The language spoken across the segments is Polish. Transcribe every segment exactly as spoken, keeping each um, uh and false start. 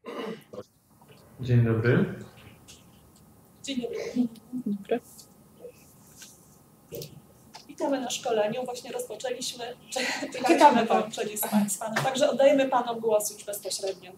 Dzień dobry. Dzień dobry. Witamy na szkoleniu. Właśnie rozpoczęliśmy. Czekamy połączenie z Panem. Także oddajemy Panom głos już bezpośrednio.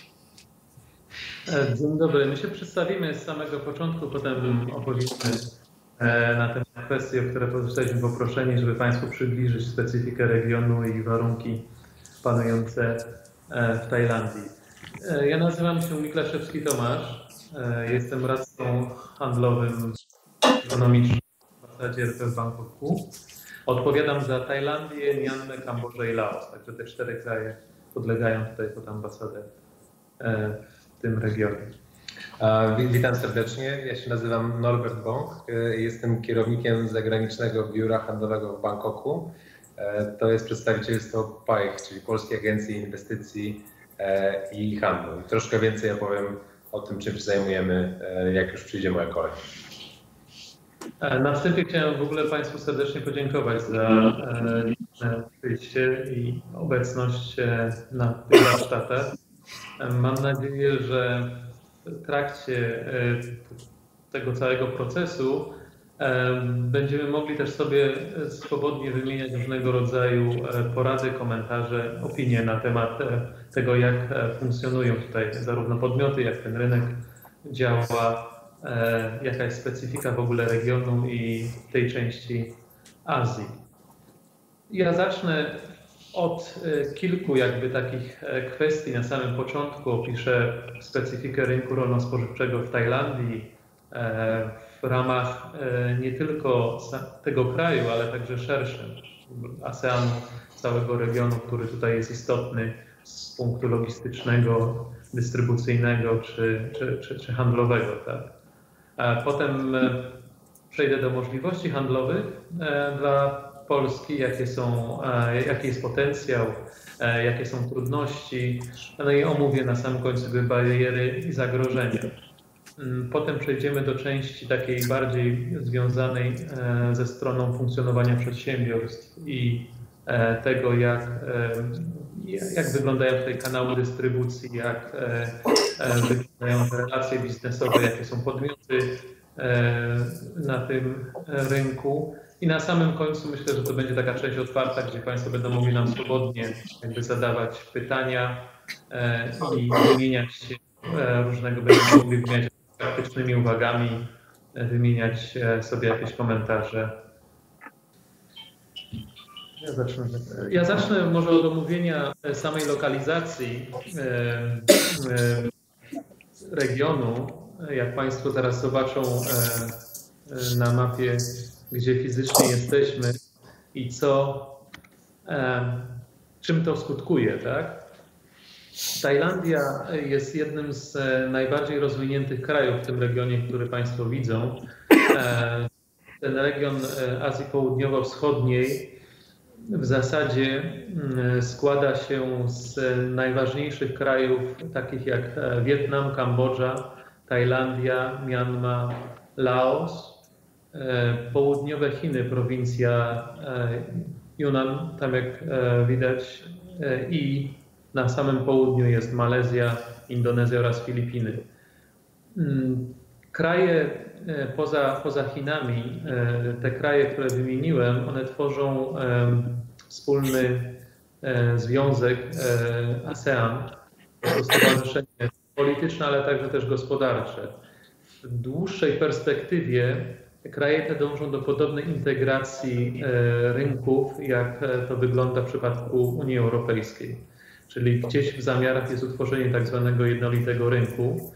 Dzień dobry. My się przedstawimy z samego początku, potem opowiemy na temat kwestii, o które zostaliśmy poproszeni, żeby Państwu przybliżyć specyfikę regionu i warunki panujące w Tajlandii. Ja nazywam się Miklaszewski Tomasz. Jestem radcą handlowym ekonomicznym w ambasadzie R P w Bangkoku. Odpowiadam za Tajlandię, Mjanmę, Kambodżę i Laos. Także te cztery kraje podlegają tutaj pod ambasadę w tym regionie. Witam serdecznie. Ja się nazywam Norbert Bąk. Jestem kierownikiem zagranicznego biura handlowego w Bangkoku. To jest przedstawicielstwo P A I H, czyli Polskiej Agencji Inwestycji i Handlu. Troszkę więcej opowiem o tym, czym się zajmujemy, jak już przyjdzie moja kolej. Na wstępie chciałem w ogóle Państwu serdecznie podziękować za liczne przyjście i obecność na tych warsztatach. Mam nadzieję, że w trakcie tego całego procesu będziemy mogli też sobie swobodnie wymieniać różnego rodzaju porady, komentarze, opinie na temat tego, jak funkcjonują tutaj zarówno podmioty, jak ten rynek działa, jaka jest specyfika w ogóle regionu i tej części Azji. Ja zacznę od kilku jakby takich kwestii. Na samym początku opiszę specyfikę rynku rolno-spożywczego w Tajlandii w ramach nie tylko tego kraju, ale także szerszym ASEANu, całego regionu, który tutaj jest istotny z punktu logistycznego, dystrybucyjnego czy, czy, czy, czy handlowego. Tak? Potem przejdę do możliwości handlowych dla Polski, jakie są, jaki jest potencjał, jakie są trudności, no i omówię na samym końcu bariery i zagrożenia. Potem przejdziemy do części takiej bardziej związanej ze stroną funkcjonowania przedsiębiorstw i tego, jak, jak wyglądają tutaj kanały dystrybucji, jak wyglądają te relacje biznesowe, jakie są podmioty na tym rynku. I na samym końcu myślę, że to będzie taka część otwarta, gdzie Państwo będą mogli nam swobodnie jakby zadawać pytania i wymieniać się różnego, będziemy mogli wymieniać praktycznymi uwagami, wymieniać sobie jakieś komentarze. Ja zacznę, ja zacznę może od omówienia samej lokalizacji regionu. Jak Państwo zaraz zobaczą na mapie, gdzie fizycznie jesteśmy i co, czym to skutkuje, tak? Tajlandia jest jednym z najbardziej rozwiniętych krajów w tym regionie, który Państwo widzą. Ten region Azji Południowo-Wschodniej w zasadzie składa się z najważniejszych krajów, takich jak Wietnam, Kambodża, Tajlandia, Mjanma, Laos, południowe Chiny, prowincja Yunnan, tam jak widać, i na samym południu jest Malezja, Indonezja oraz Filipiny. Kraje poza, poza Chinami, te kraje, które wymieniłem, one tworzą wspólny związek ASEAN, to stowarzyszenie polityczne, ale także też gospodarcze. W dłuższej perspektywie kraje te dążą do podobnej integracji rynków, jak to wygląda w przypadku Unii Europejskiej. Czyli gdzieś w zamiarach jest utworzenie tak zwanego jednolitego rynku.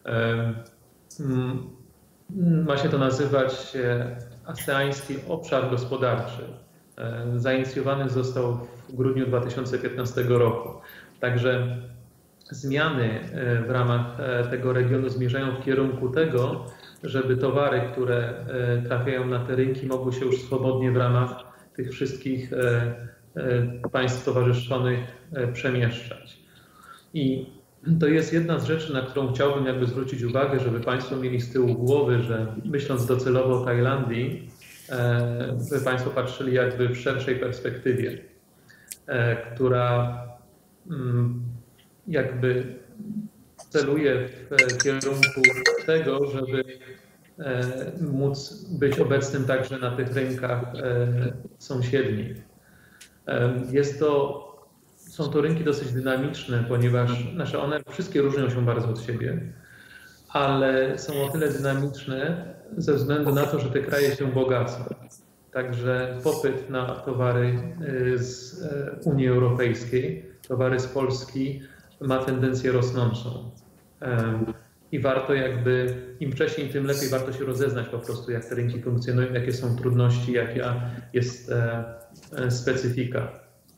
Ma się to nazywać Aseański Obszar Gospodarczy. Zainicjowany został w grudniu dwa tysiące piętnastego roku. Także zmiany w ramach tego regionu zmierzają w kierunku tego, żeby towary, które trafiają na te rynki, mogły się już swobodnie w ramach tych wszystkich państw stowarzyszonych przemieszczać. I to jest jedna z rzeczy, na którą chciałbym jakby zwrócić uwagę, żeby Państwo mieli z tyłu głowy, że myśląc docelowo o Tajlandii, żeby Państwo patrzyli jakby w szerszej perspektywie, która jakby celuje w kierunku tego, żeby móc być obecnym także na tych rynkach sąsiednich. Jest to, są to rynki dosyć dynamiczne, ponieważ nasze one wszystkie różnią się bardzo od siebie, ale są o tyle dynamiczne ze względu na to, że te kraje się bogacą. Także popyt na towary z Unii Europejskiej, towary z Polski ma tendencję rosnącą. I warto jakby, im wcześniej, tym lepiej warto się rozeznać po prostu, jak te rynki funkcjonują, jakie są trudności, jaka jest specyfika.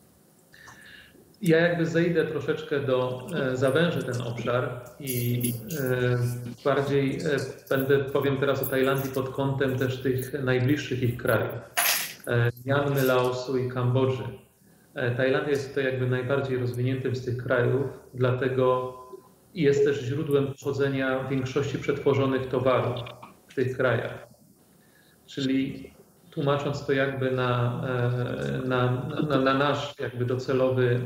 Ja jakby zejdę troszeczkę do, zawężę ten obszar i bardziej będę, powiem teraz o Tajlandii pod kątem też tych najbliższych ich krajów. Mjanmy, Laosu i Kambodży. Tajlandia jest tutaj jakby najbardziej rozwiniętym z tych krajów, dlatego jest też źródłem pochodzenia większości przetworzonych towarów w tych krajach. Czyli tłumacząc to jakby na, na, na, na nasz jakby docelowy,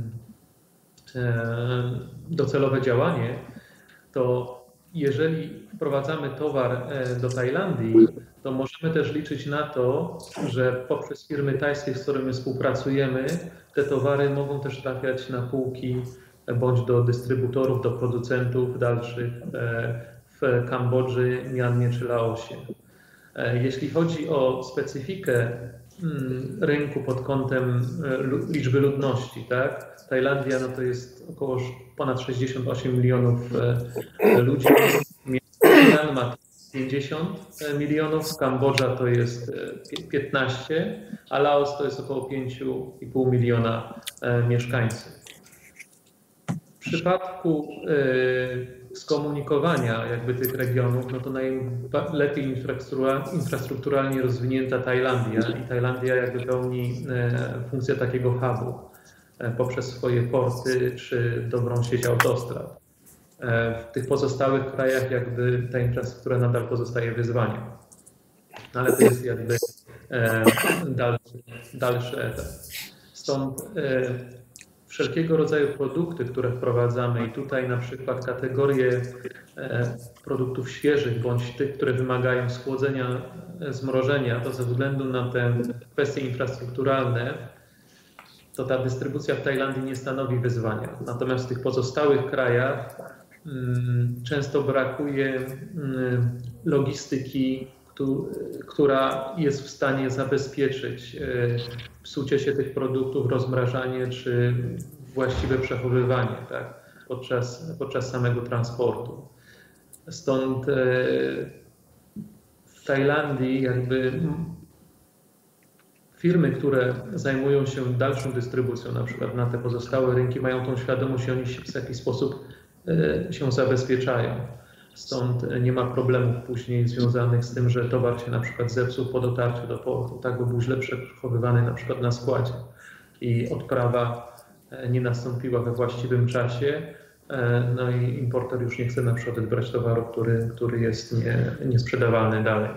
docelowe działanie, to jeżeli wprowadzamy towar do Tajlandii, to możemy też liczyć na to, że poprzez firmy tajskie, z którymi współpracujemy, te towary mogą też trafiać na półki bądź do dystrybutorów, do producentów dalszych w Kambodży, Mjanmie czy Laosie. Jeśli chodzi o specyfikę rynku pod kątem liczby ludności, tak? Tajlandia no to jest około ponad sześćdziesiąt osiem milionów ludzi, Myanmar pięćdziesiąt milionów, Kambodża to jest piętnaście, a Laos to jest około pięć i pół miliona mieszkańców. W przypadku y, skomunikowania jakby tych regionów, no to najlepiej infrastrukturalnie rozwinięta Tajlandia i Tajlandia jakby pełni y, funkcję takiego hubu y, poprzez swoje porty czy dobrą sieć autostrad. Y, w tych pozostałych krajach jakby ta infrastruktura nadal pozostaje wyzwaniem, ale to jest jakby y, dalszy, dalszy etap. Stąd y, wszelkiego rodzaju produkty, które wprowadzamy i tutaj na przykład kategorie produktów świeżych bądź tych, które wymagają schłodzenia, zmrożenia, to ze względu na te kwestie infrastrukturalne, to ta dystrybucja w Tajlandii nie stanowi wyzwania. Natomiast w tych pozostałych krajach hmm, często brakuje hmm, logistyki, która jest w stanie zabezpieczyć psucie się tych produktów, rozmrażanie czy właściwe przechowywanie, tak, podczas, podczas samego transportu. Stąd w Tajlandii jakby firmy, które zajmują się dalszą dystrybucją, na przykład na te pozostałe rynki, mają tą świadomość i oni w jakiś sposób się zabezpieczają. Stąd nie ma problemów później związanych z tym, że towar się na przykład zepsuł po dotarciu do portu, tak, bo był źle przechowywany na przykład na składzie i odprawa nie nastąpiła we właściwym czasie, no i importer już nie chce na przykład odbrać towaru, który, który jest nie, niesprzedawalny dalej.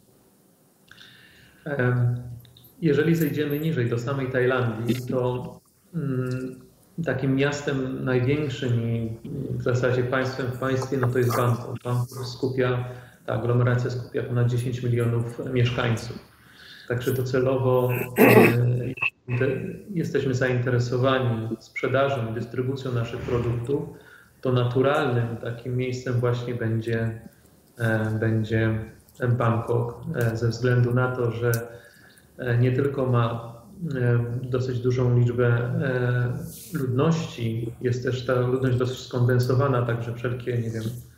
Jeżeli zejdziemy niżej do samej Tajlandii, to takim miastem największym i w zasadzie państwem w państwie, no to jest Bangkok. Bangkok skupia, ta aglomeracja skupia ponad dziesięć milionów mieszkańców. Także docelowo e, jesteśmy zainteresowani sprzedażą i dystrybucją naszych produktów. To naturalnym takim miejscem właśnie będzie, e, będzie Bangkok, e, ze względu na to, że e, nie tylko ma dosyć dużą liczbę ludności, jest też ta ludność dosyć skondensowana, także wszelkie, nie wiem,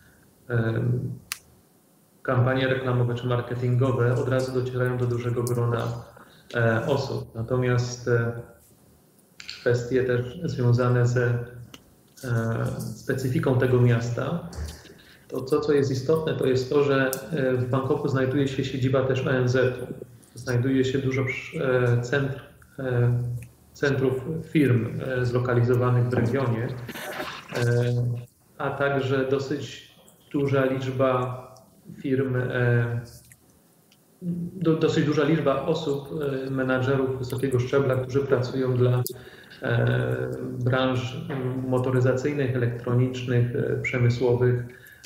kampanie reklamowe czy marketingowe od razu docierają do dużego grona osób. Natomiast kwestie też związane ze specyfiką tego miasta, to co, co jest istotne, to jest to, że w Bangkoku znajduje się siedziba też O N Z-u. Znajduje się dużo centr, centrów firm zlokalizowanych w regionie, a także dosyć duża liczba firm, dosyć duża liczba osób, menadżerów wysokiego szczebla, którzy pracują dla branż motoryzacyjnych, elektronicznych, przemysłowych,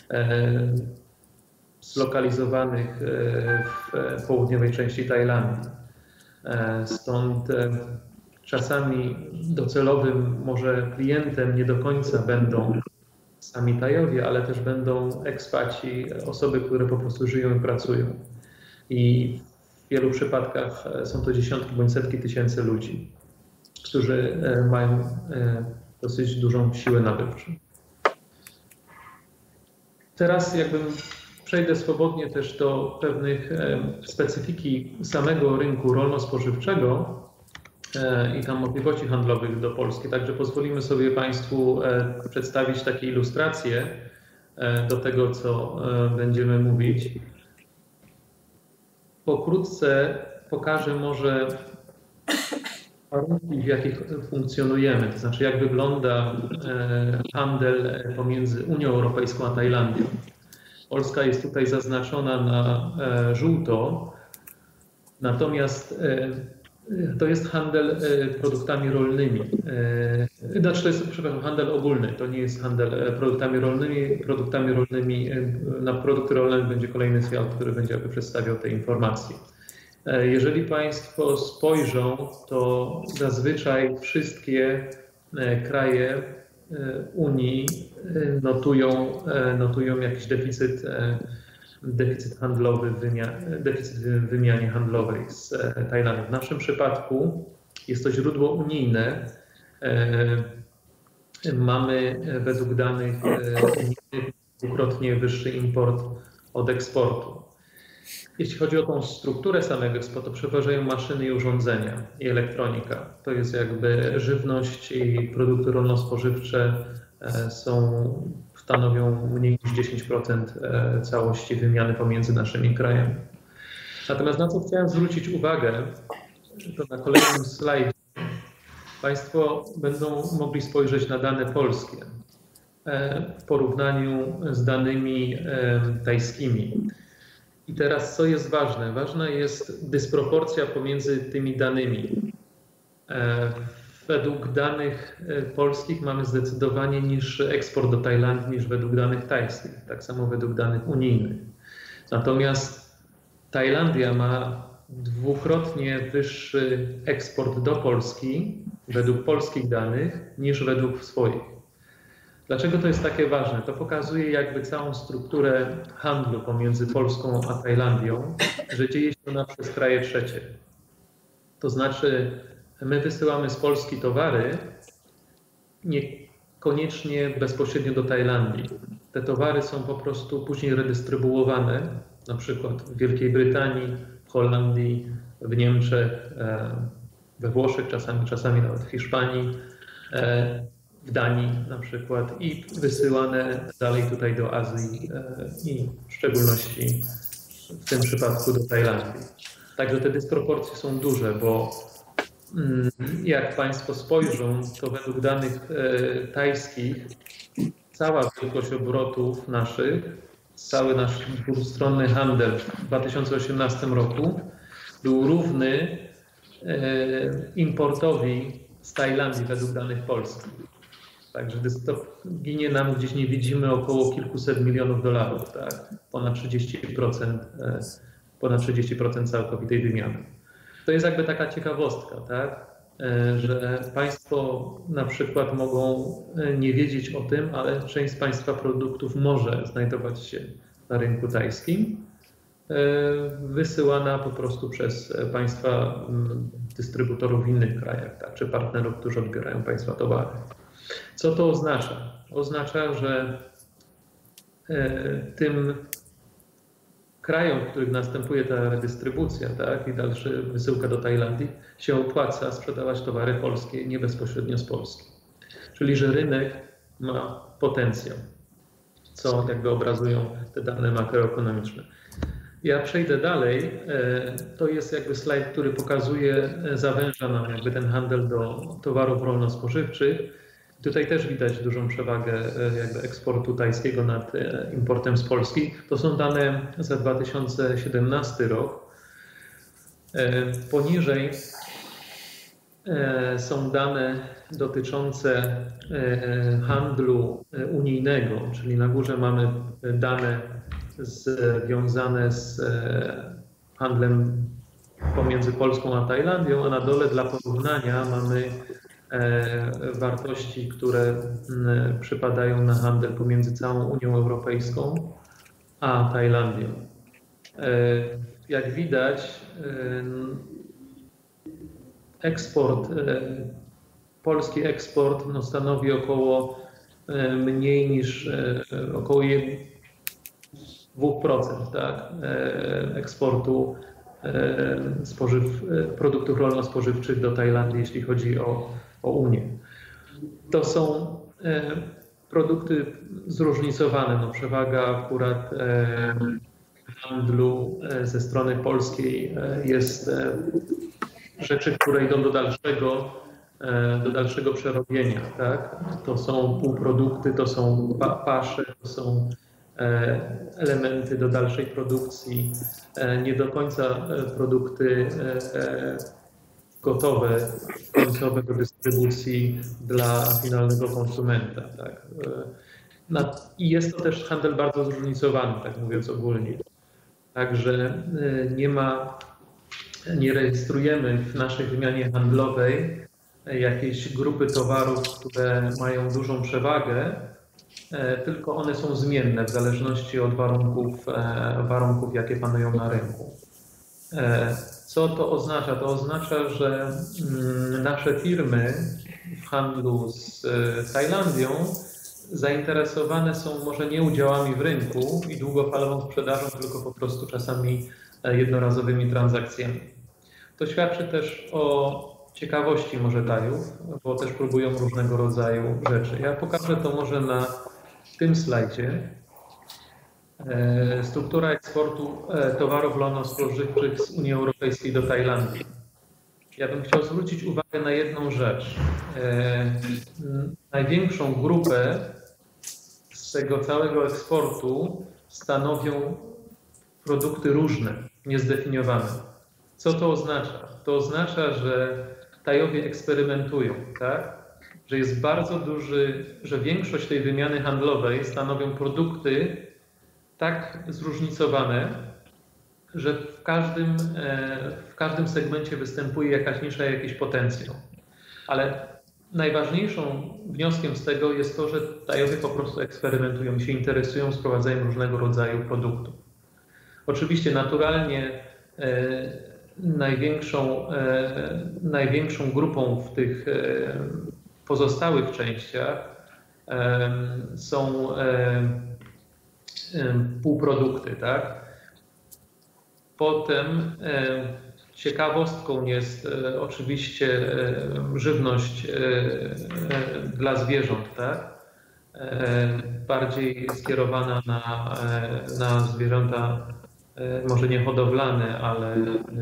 zlokalizowanych w południowej części Tajlandii. Stąd czasami docelowym może klientem nie do końca będą sami Tajowie, ale też będą ekspaci, osoby, które po prostu żyją i pracują. I w wielu przypadkach są to dziesiątki bądź setki tysięcy ludzi, którzy mają dosyć dużą siłę nabywczą. Teraz jakbym przejdę swobodnie też do pewnych specyfiki samego rynku rolno-spożywczego i tam możliwości handlowych do Polski. Także pozwolimy sobie Państwu przedstawić takie ilustracje do tego, co będziemy mówić. Pokrótce pokażę może warunki, w jakich funkcjonujemy, to znaczy jak wygląda handel pomiędzy Unią Europejską a Tajlandią. Polska jest tutaj zaznaczona na żółto, natomiast to jest handel produktami rolnymi. Znaczy to jest, przepraszam, handel ogólny, to nie jest handel produktami rolnymi. Produktami rolnymi, na produkty rolne będzie kolejny slajd, który będzie jakby przedstawiał te informacje. Jeżeli Państwo spojrzą, to zazwyczaj wszystkie kraje Unii notują, notują jakiś deficyt, deficyt handlowy, deficyt w wymianie handlowej z Tajlandią. W naszym przypadku jest to źródło unijne. Mamy według danych unijnych dwukrotnie wyższy import od eksportu. Jeśli chodzi o tą strukturę samego eksportu, przeważają maszyny i urządzenia i elektronika. To jest jakby żywność i produkty rolno-spożywcze są, stanowią mniej niż dziesięć procent całości wymiany pomiędzy naszymi krajami. Natomiast na co chciałem zwrócić uwagę, to na kolejnym slajdzie Państwo będą mogli spojrzeć na dane polskie w porównaniu z danymi tajskimi. I teraz co jest ważne? Ważna jest dysproporcja pomiędzy tymi danymi. Według danych polskich mamy zdecydowanie niższy eksport do Tajlandii niż według danych tajskich, tak samo według danych unijnych. Natomiast Tajlandia ma dwukrotnie wyższy eksport do Polski według polskich danych niż według swoich. Dlaczego to jest takie ważne? To pokazuje jakby całą strukturę handlu pomiędzy Polską a Tajlandią, że dzieje się ona przez kraje trzecie. To znaczy my wysyłamy z Polski towary niekoniecznie bezpośrednio do Tajlandii. Te towary są po prostu później redystrybuowane, na przykład w Wielkiej Brytanii, w Holandii, w Niemczech, we Włoszech, czasami, czasami nawet w Hiszpanii, w Danii na przykład i wysyłane dalej tutaj do Azji i w szczególności w tym przypadku do Tajlandii. Także te dysproporcje są duże, bo jak Państwo spojrzą, to według danych tajskich cała wielkość obrotów naszych, cały nasz dwustronny handel w dwa tysiące osiemnastym roku był równy importowi z Tajlandii według danych polskich. Także to ginie nam gdzieś, nie widzimy, około kilkuset milionów dolarów, tak? Ponad trzydzieści procent, ponad trzydzieści procent całkowitej wymiany. To jest jakby taka ciekawostka, tak? Że Państwo na przykład mogą nie wiedzieć o tym, ale część z Państwa produktów może znajdować się na rynku tajskim, wysyłana po prostu przez Państwa dystrybutorów w innych krajach, tak? Czy partnerów, którzy odbierają Państwa towary. Co to oznacza? Oznacza, że tym krajom, w których następuje ta redystrybucja, tak, i dalsza wysyłka do Tajlandii, się opłaca sprzedawać towary polskie nie bezpośrednio z Polski. Czyli, że rynek ma potencjał, co jakby obrazują te dane makroekonomiczne. Ja przejdę dalej. To jest jakby slajd, który pokazuje, zawęża nam jakby ten handel do towarów rolno-spożywczych. Tutaj też widać dużą przewagę jakby eksportu tajskiego nad importem z Polski. To są dane za dwa tysiące siedemnasty rok. Poniżej są dane dotyczące handlu unijnego, czyli na górze mamy dane związane z handlem pomiędzy Polską a Tajlandią, a na dole dla porównania mamy wartości, które przypadają na handel pomiędzy całą Unią Europejską a Tajlandią. Jak widać, eksport, polski eksport no, stanowi około mniej niż około dwa procent tak, eksportu spożyw, produktów rolno-spożywczych do Tajlandii, jeśli chodzi o, o Unię. To są produkty zróżnicowane. No, przewaga akurat handlu ze strony polskiej jest rzeczy, które idą do dalszego, do dalszego przerobienia. Tak? To są półprodukty, to są pasze, to są elementy do dalszej produkcji, nie do końca produkty gotowe, końcowe do dystrybucji dla finalnego konsumenta. Tak? I jest to też handel bardzo zróżnicowany, tak mówiąc ogólnie. Także nie ma, nie rejestrujemy w naszej wymianie handlowej jakiejś grupy towarów, które mają dużą przewagę, tylko one są zmienne w zależności od warunków, warunków, jakie panują na rynku. Co to oznacza? To oznacza, że nasze firmy w handlu z Tajlandią zainteresowane są może nie udziałami w rynku i długofalową sprzedażą, tylko po prostu czasami jednorazowymi transakcjami. To świadczy też o ciekawości może Tajów, bo też próbują różnego rodzaju rzeczy. Ja pokażę to może na tym slajdzie. Struktura eksportu towarów rolno-spożywczych z Unii Europejskiej do Tajlandii. Ja bym chciał zwrócić uwagę na jedną rzecz. Największą grupę z tego całego eksportu stanowią produkty różne, niezdefiniowane. Co to oznacza? To oznacza, że Tajowie eksperymentują, tak? Że jest bardzo duży, że większość tej wymiany handlowej stanowią produkty tak zróżnicowane, że w każdym, w każdym segmencie występuje jakaś nisza, jakiś potencjał. Ale najważniejszą wnioskiem z tego jest to, że Tajowie po prostu eksperymentują, się interesują, sprowadzają różnego rodzaju produktów. Oczywiście naturalnie największą, największą grupą w tych pozostałych częściach są półprodukty, tak? Potem ciekawostką jest oczywiście żywność dla zwierząt, tak? Bardziej skierowana na, na zwierzęta może nie hodowlane, ale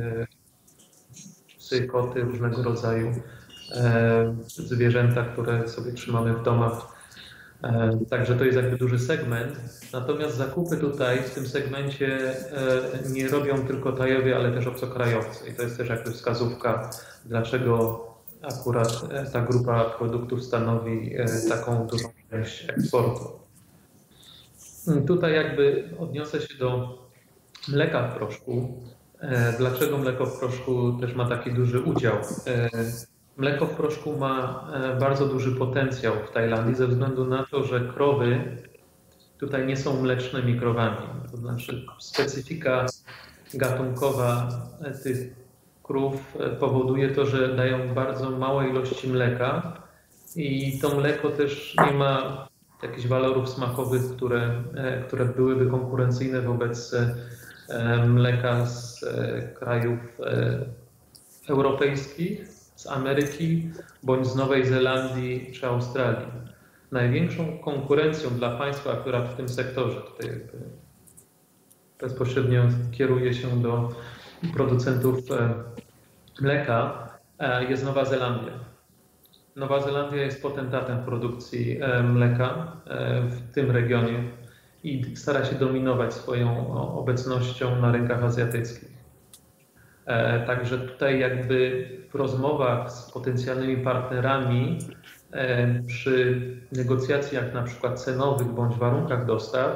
psy, koty, różnego rodzaju zwierzęta, które sobie trzymamy w domach. Także to jest jakby duży segment. Natomiast zakupy tutaj w tym segmencie nie robią tylko Tajowie, ale też obcokrajowcy. I to jest też jakby wskazówka, dlaczego akurat ta grupa produktów stanowi taką dużą część eksportu. Tutaj jakby odniosę się do mleka w proszku. Dlaczego mleko w proszku też ma taki duży udział? Mleko w proszku ma bardzo duży potencjał w Tajlandii ze względu na to, że krowy tutaj nie są mlecznymi krowami. To znaczy specyfika gatunkowa tych krów powoduje to, że dają bardzo małe ilości mleka i to mleko też nie ma jakichś walorów smakowych, które, które byłyby konkurencyjne wobec mleka z krajów europejskich, z Ameryki bądź z Nowej Zelandii czy Australii. Największą konkurencją dla państwa akurat w tym sektorze, tutaj jakby bezpośrednio kieruje się do producentów mleka, jest Nowa Zelandia. Nowa Zelandia jest potentatem w produkcji mleka w tym regionie i stara się dominować swoją obecnością na rynkach azjatyckich. Także tutaj jakby w rozmowach z potencjalnymi partnerami przy negocjacjach na przykład cenowych bądź warunkach dostaw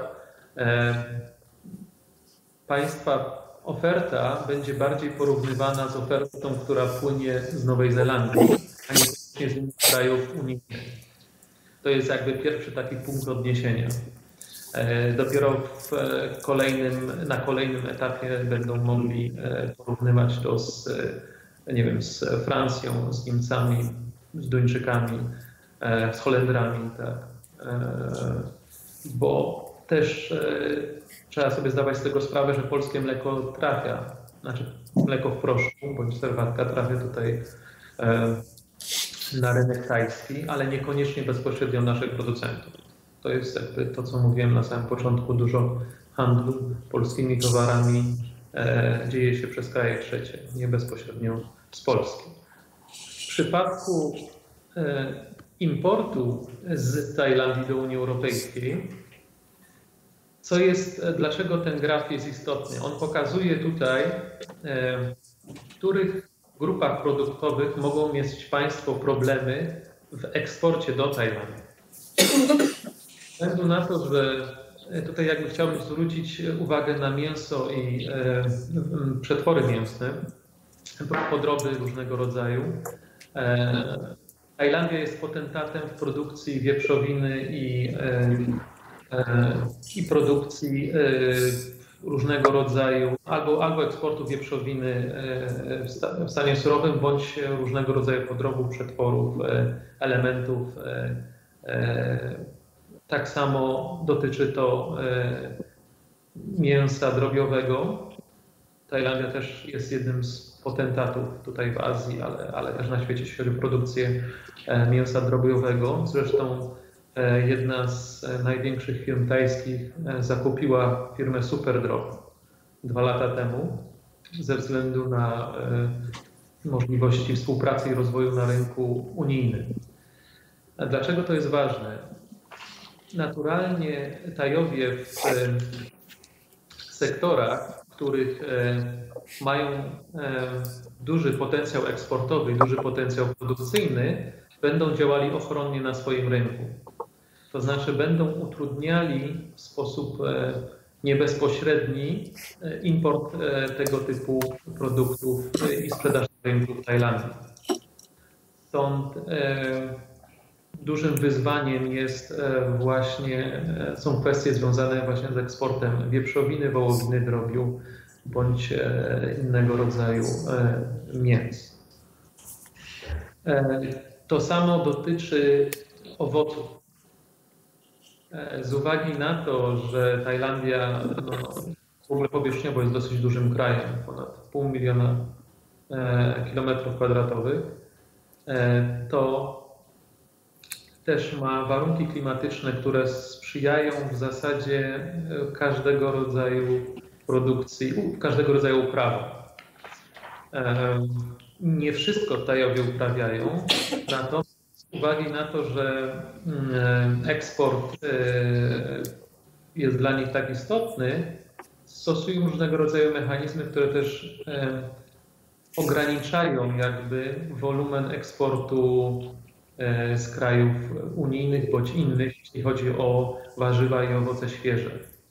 państwa oferta będzie bardziej porównywana z ofertą, która płynie z Nowej Zelandii, a nie z innych krajów unijnych. To jest jakby pierwszy taki punkt odniesienia. Dopiero w kolejnym, na kolejnym etapie będą mogli porównywać to z, nie wiem, z Francją, z Niemcami, z Duńczykami, z Holendrami, tak. Bo też trzeba sobie zdawać z tego sprawę, że polskie mleko trafia, znaczy mleko w proszku bądź serwatka trafia tutaj na rynek tajski, ale niekoniecznie bezpośrednio naszych producentów. To jest jakby to, co mówiłem na samym początku, dużo handlu polskimi towarami e, dzieje się przez kraje trzecie, nie bezpośrednio z Polski. W przypadku e, importu z Tajlandii do Unii Europejskiej, co jest, dlaczego ten graf jest istotny? On pokazuje tutaj, e, w których grupach produktowych mogą mieć państwo problemy w eksporcie do Tajlandii. Ze względu na to, że tutaj jakby chciałbym zwrócić uwagę na mięso i e, przetwory mięsne, podroby różnego rodzaju. E, Tajlandia jest potentatem w produkcji wieprzowiny i, e, e, i produkcji e, różnego rodzaju, albo, albo eksportu wieprzowiny e, w, sta, w stanie surowym, bądź różnego rodzaju podrobów, przetworów, e, elementów. E, e, Tak samo dotyczy to mięsa drobiowego. Tajlandia też jest jednym z potentatów tutaj w Azji, ale, ale też na świecie, jeśli chodzi o produkcję mięsa drobiowego. Zresztą jedna z największych firm tajskich zakupiła firmę Superdrop dwa lata temu ze względu na możliwości współpracy i rozwoju na rynku unijnym. A dlaczego to jest ważne? Naturalnie Tajowie w sektorach, w których mają duży potencjał eksportowy, duży potencjał produkcyjny, będą działali ochronnie na swoim rynku. To znaczy będą utrudniali w sposób niebezpośredni import tego typu produktów i sprzedaż na rynku w Tajlandii. Stąd dużym wyzwaniem jest właśnie, są kwestie związane właśnie z eksportem wieprzowiny, wołowiny, drobiu bądź innego rodzaju mięs. To samo dotyczy owoców. Z uwagi na to, że Tajlandia no, w ogóle powierzchniowo jest dosyć dużym krajem, ponad pół miliona kilometrów kwadratowych, to też ma warunki klimatyczne, które sprzyjają w zasadzie każdego rodzaju produkcji, każdego rodzaju uprawy. Nie wszystko Tajowie uprawiają, natomiast z uwagi na to, że eksport jest dla nich tak istotny, stosują różnego rodzaju mechanizmy, które też ograniczają jakby wolumen eksportu z krajów unijnych bądź innych, jeśli chodzi o warzywa i owoce świeże.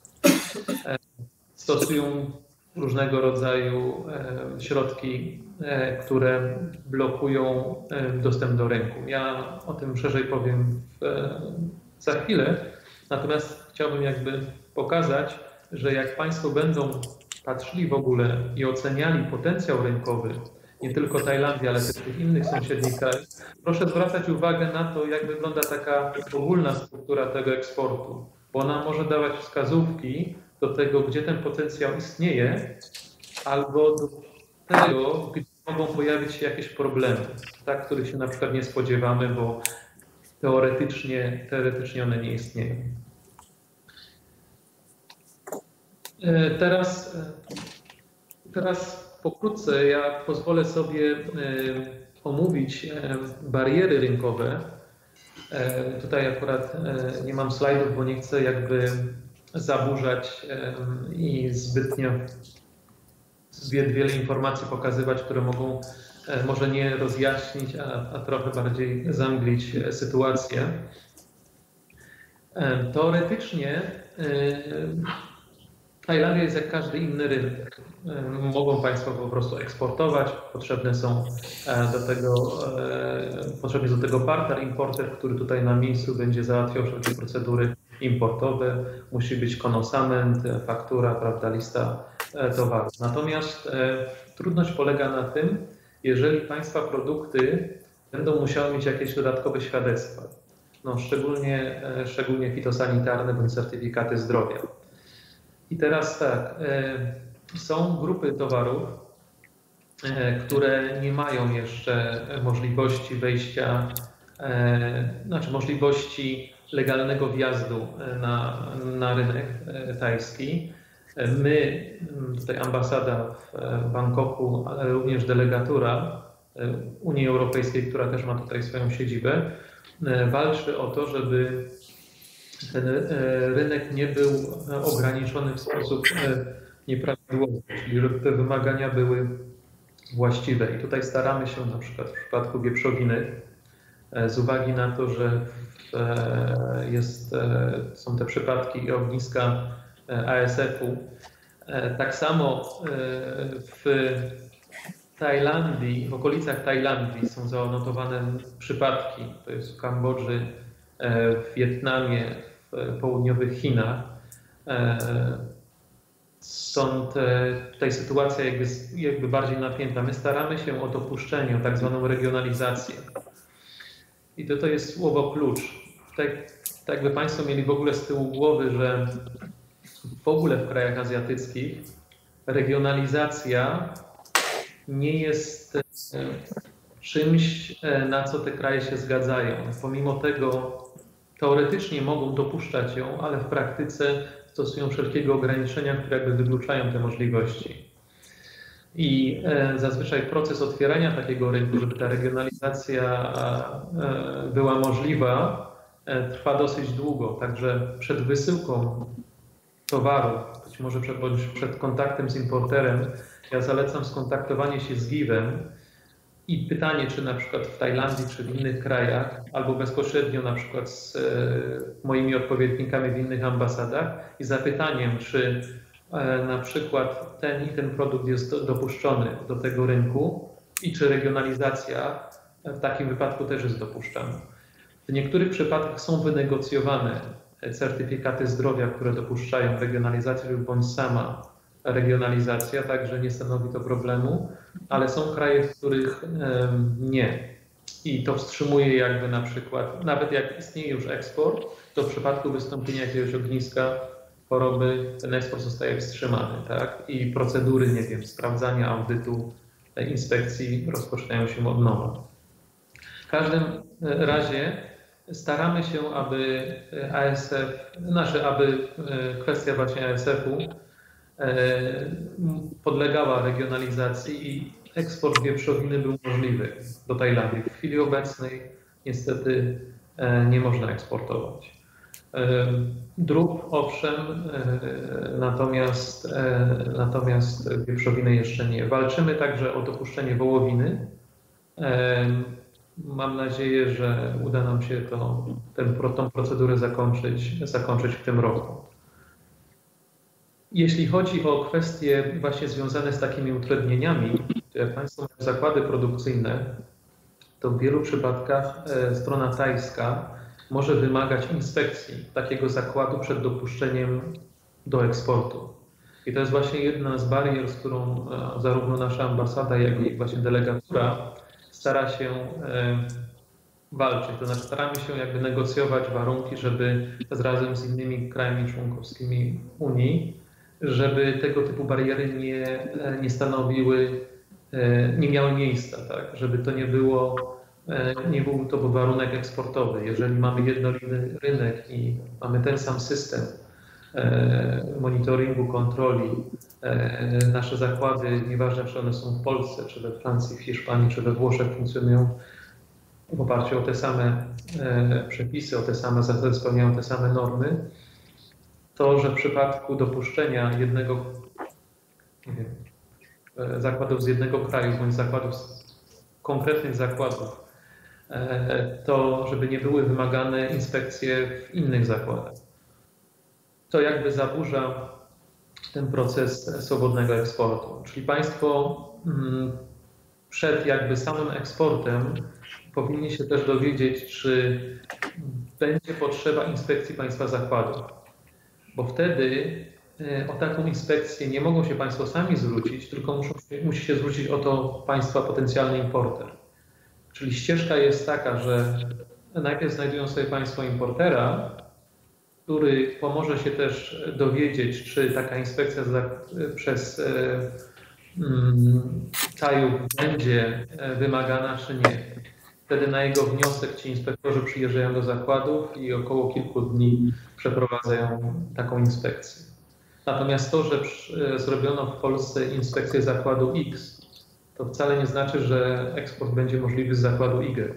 Stosują różnego rodzaju środki, które blokują dostęp do rynku. Ja o tym szerzej powiem za chwilę, natomiast chciałbym jakby pokazać, że jak Państwo będą patrzyli w ogóle i oceniali potencjał rynkowy, nie tylko Tajlandii, ale też tych innych sąsiednich krajów, proszę zwracać uwagę na to, jak wygląda taka ogólna struktura tego eksportu, bo ona może dawać wskazówki do tego, gdzie ten potencjał istnieje, albo do tego, gdzie mogą pojawić się jakieś problemy, tak, których się na przykład nie spodziewamy, bo teoretycznie, teoretycznie one nie istnieją. Teraz, teraz pokrótce ja pozwolę sobie omówić bariery rynkowe. Tutaj akurat nie mam slajdów, bo nie chcę jakby zaburzać i zbytnio zbyt wiele informacji pokazywać, które mogą może nie rozjaśnić, a, a trochę bardziej zamglić sytuację. Teoretycznie Tajlandia jest jak każdy inny rynek. Mogą Państwo po prostu eksportować, potrzebne są do tego, potrzebny jest do tego partner, importer, który tutaj na miejscu będzie załatwiał wszelkie procedury importowe. Musi być konosament, faktura, prawda, lista towarów. Natomiast trudność polega na tym, jeżeli Państwa produkty będą musiały mieć jakieś dodatkowe świadectwa, no, szczególnie, szczególnie fitosanitarne bądź certyfikaty zdrowia. I teraz tak, są grupy towarów, które nie mają jeszcze możliwości wejścia, znaczy możliwości legalnego wjazdu na, na rynek tajski. My, tutaj ambasada w Bangkoku, ale również delegatura Unii Europejskiej, która też ma tutaj swoją siedzibę, walczy o to, żeby ten rynek nie był ograniczony w sposób nieprawidłowy, czyli żeby te wymagania były właściwe. I tutaj staramy się na przykład w przypadku wieprzowiny, z uwagi na to, że jest, są te przypadki i ogniska A S F-u. Tak samo w Tajlandii, w okolicach Tajlandii są zanotowane przypadki, to jest w Kambodży, w Wietnamie, w południowych Chinach. Stąd tutaj sytuacja jakby, jakby bardziej napięta. My staramy się o dopuszczenie, o tak zwaną regionalizację. I to, to jest słowo klucz. Tak, tak jakby Państwo mieli w ogóle z tyłu głowy, że w ogóle w krajach azjatyckich regionalizacja nie jest czymś, na co te kraje się zgadzają. Pomimo tego teoretycznie mogą dopuszczać ją, ale w praktyce stosują wszelkiego ograniczenia, które jakby wykluczają te możliwości. I zazwyczaj proces otwierania takiego rynku, żeby ta regionalizacja była możliwa, trwa dosyć długo. Także przed wysyłką towaru, być może przed, bądź przed kontaktem z importerem, ja zalecam skontaktowanie się z giwem i pytanie, czy na przykład w Tajlandii, czy w innych krajach, albo bezpośrednio na przykład z moimi odpowiednikami w innych ambasadach i zapytaniem, czy na przykład ten i ten produkt jest dopuszczony do tego rynku i czy regionalizacja w takim wypadku też jest dopuszczana. W niektórych przypadkach są wynegocjowane certyfikaty zdrowia, które dopuszczają regionalizację lub bądź sama regionalizacja, także nie stanowi to problemu, ale są kraje, w których nie. I to wstrzymuje jakby na przykład, nawet jak istnieje już eksport, to w przypadku wystąpienia jakiegoś ogniska choroby ten eksport zostaje wstrzymany, tak? I procedury, nie wiem, sprawdzania, audytu, inspekcji rozpoczynają się od nowa. W każdym razie staramy się, aby A S F, znaczy, aby kwestia właśnie A S F-u podlegała regionalizacji i eksport wieprzowiny był możliwy do Tajlandii. W chwili obecnej niestety nie można eksportować. Drób owszem, natomiast, natomiast wieprzowiny jeszcze nie. Walczymy także o dopuszczenie wołowiny. Mam nadzieję, że uda nam się to, ten, tą procedurę zakończyć, zakończyć w tym roku. Jeśli chodzi o kwestie właśnie związane z takimi utrudnieniami, to jak Państwo mają zakłady produkcyjne, to w wielu przypadkach strona tajska może wymagać inspekcji takiego zakładu przed dopuszczeniem do eksportu. I to jest właśnie jedna z barier, z którą zarówno nasza ambasada, jak i właśnie delegatura stara się walczyć. To znaczy staramy się jakby negocjować warunki, żeby razem z innymi krajami członkowskimi Unii, żeby tego typu bariery nie, nie stanowiły, nie miały miejsca, tak? Żeby to nie było, nie był to warunek eksportowy. Jeżeli mamy jednolity rynek i mamy ten sam system monitoringu, kontroli, nasze zakłady, nieważne czy one są w Polsce, czy we Francji, w Hiszpanii, czy we Włoszech, funkcjonują w oparciu o te same przepisy, o te same zasady, spełniają te same normy, to, że w przypadku dopuszczenia jednego, nie wiem, zakładów z jednego kraju, bądź zakładów, konkretnych zakładów, to żeby nie były wymagane inspekcje w innych zakładach. To jakby zaburza ten proces swobodnego eksportu. Czyli państwo przed jakby samym eksportem powinni się też dowiedzieć, czy będzie potrzeba inspekcji państwa zakładu. Bo wtedy o taką inspekcję nie mogą się państwo sami zwrócić, tylko muszą, musi się zwrócić o to państwa potencjalny importer. Czyli ścieżka jest taka, że najpierw znajdują sobie państwo importera, który pomoże się też dowiedzieć, czy taka inspekcja przez Cajów będzie wymagana, czy nie. Wtedy na jego wniosek ci inspektorzy przyjeżdżają do zakładów i około kilku dni przeprowadzają taką inspekcję. Natomiast to, że zrobiono w Polsce inspekcję zakładu X, to wcale nie znaczy, że eksport będzie możliwy z zakładu Y.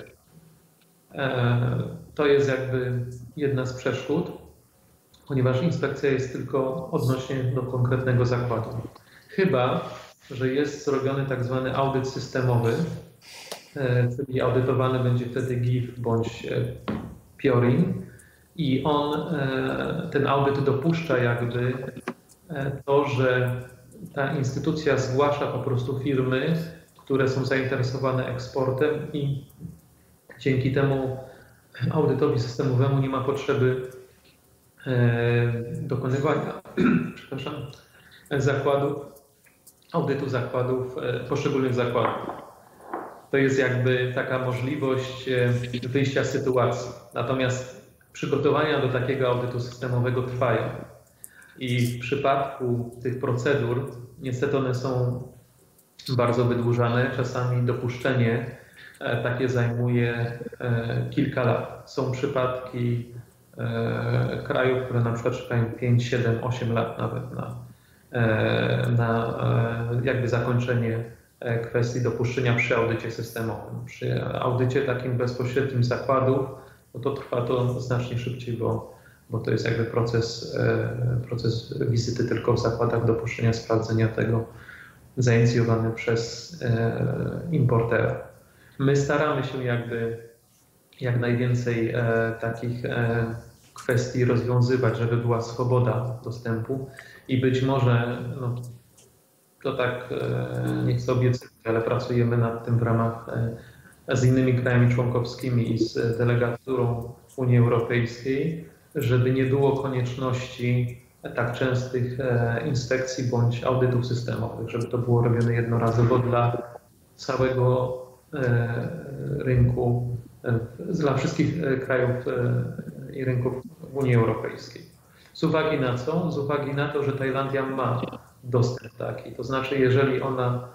To jest jakby jedna z przeszkód, ponieważ inspekcja jest tylko odnośnie do konkretnego zakładu. Chyba że jest zrobiony tak zwany audyt systemowy, czyli audytowany będzie wtedy G I F bądź Piorin i on, ten audyt dopuszcza jakby to, że ta instytucja zgłasza po prostu firmy, które są zainteresowane eksportem i dzięki temu audytowi systemowemu nie ma potrzeby dokonywania przepraszam, zakładów, audytu zakładów, poszczególnych zakładów. To jest jakby taka możliwość wyjścia z sytuacji. Natomiast przygotowania do takiego audytu systemowego trwają. I w przypadku tych procedur, niestety one są bardzo wydłużane. Czasami dopuszczenie takie zajmuje kilka lat. Są przypadki krajów, które na przykład czekają pięć, siedem, osiem lat nawet na, na jakby zakończenie kwestii dopuszczenia przy audycie systemowym. Przy audycie takim bezpośrednim zakładów, no to trwa to znacznie szybciej, bo, bo to jest jakby proces, proces wizyty tylko w zakładach, dopuszczenia sprawdzenia tego zainicjowany przez importera. My staramy się jakby jak najwięcej takich kwestii rozwiązywać, żeby była swoboda dostępu i być może, no, to tak nie chcę obiecywać, ale pracujemy nad tym w ramach z innymi krajami członkowskimi i z delegaturą Unii Europejskiej, żeby nie było konieczności tak częstych inspekcji bądź audytów systemowych, żeby to było robione jednorazowo dla całego rynku, dla wszystkich krajów i rynków Unii Europejskiej. Z uwagi na co? Z uwagi na to, że Tajlandia ma dostęp taki. To znaczy, jeżeli ona,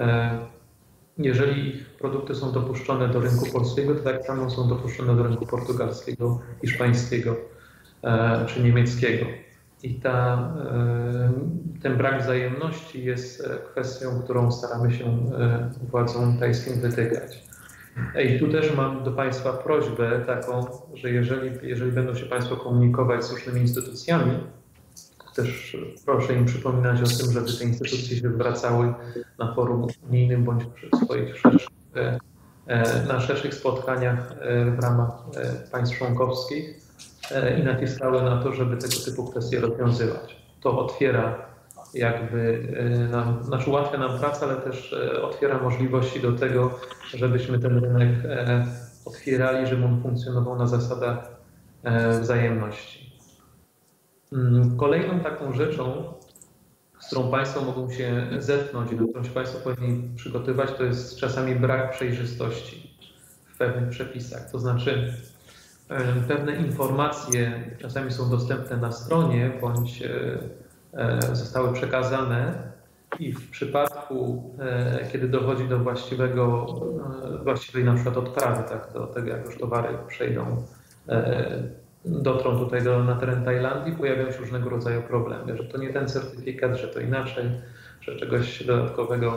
jeżeli ich produkty są dopuszczone do rynku polskiego, to tak samo są dopuszczone do rynku portugalskiego, hiszpańskiego czy niemieckiego. I ta, ten brak wzajemności jest kwestią, którą staramy się władzom tajskim wytykać. I tu też mam do Państwa prośbę taką, że jeżeli, jeżeli będą się Państwo komunikować z różnymi instytucjami, to też proszę im przypominać o tym, żeby te instytucje się zwracały na forum unijnym bądź w swoich szerszych, na szerszych spotkaniach w ramach państw członkowskich i naciskały na to, żeby tego typu kwestie rozwiązywać. To otwiera jakby nam, znaczy ułatwia nam pracę, ale też otwiera możliwości do tego, żebyśmy ten rynek otwierali, żeby on funkcjonował na zasadach wzajemności. Kolejną taką rzeczą, z którą Państwo mogą się zetknąć i do którą się Państwo powinni przygotowywać, to jest czasami brak przejrzystości w pewnych przepisach. To znaczy pewne informacje czasami są dostępne na stronie bądź zostały przekazane i w przypadku, kiedy dochodzi do właściwego, właściwej na przykład odprawy, tak, do tego jak już towary przejdą, dotrą tutaj do, na teren Tajlandii, pojawiają się różnego rodzaju problemy, że to nie ten certyfikat, że to inaczej, że czegoś dodatkowego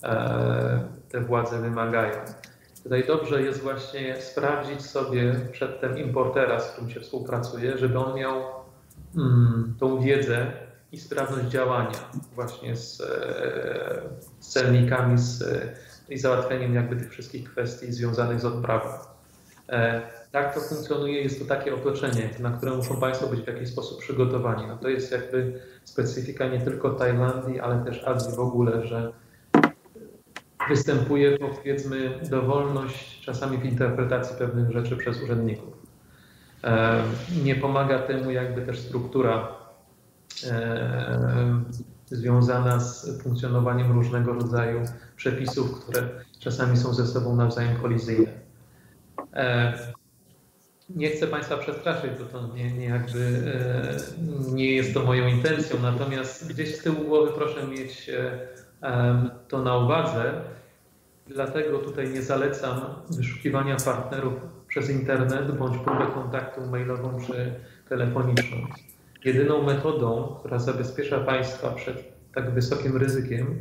te władze wymagają. Tutaj dobrze jest właśnie sprawdzić sobie przedtem importera, z którym się współpracuje, żeby on miał mm, tą wiedzę i sprawność działania właśnie z, z celnikami z, i załatwieniem jakby tych wszystkich kwestii związanych z odprawą. Tak to funkcjonuje, jest to takie otoczenie, na które muszą Państwo być w jakiś sposób przygotowani. No to jest jakby specyfika nie tylko Tajlandii, ale też Azji w ogóle, że występuje, powiedzmy, dowolność czasami w interpretacji pewnych rzeczy przez urzędników. Nie pomaga temu jakby też struktura związana z funkcjonowaniem różnego rodzaju przepisów, które czasami są ze sobą nawzajem kolizyjne. Nie chcę Państwa przestraszyć, bo to nie, nie, jakby, nie jest to moją intencją, natomiast gdzieś z tyłu głowy proszę mieć to na uwadze. Dlatego tutaj nie zalecam wyszukiwania partnerów przez internet bądź próbę kontaktu mailową czy telefoniczną. Jedyną metodą, która zabezpiecza Państwa przed tak wysokim ryzykiem,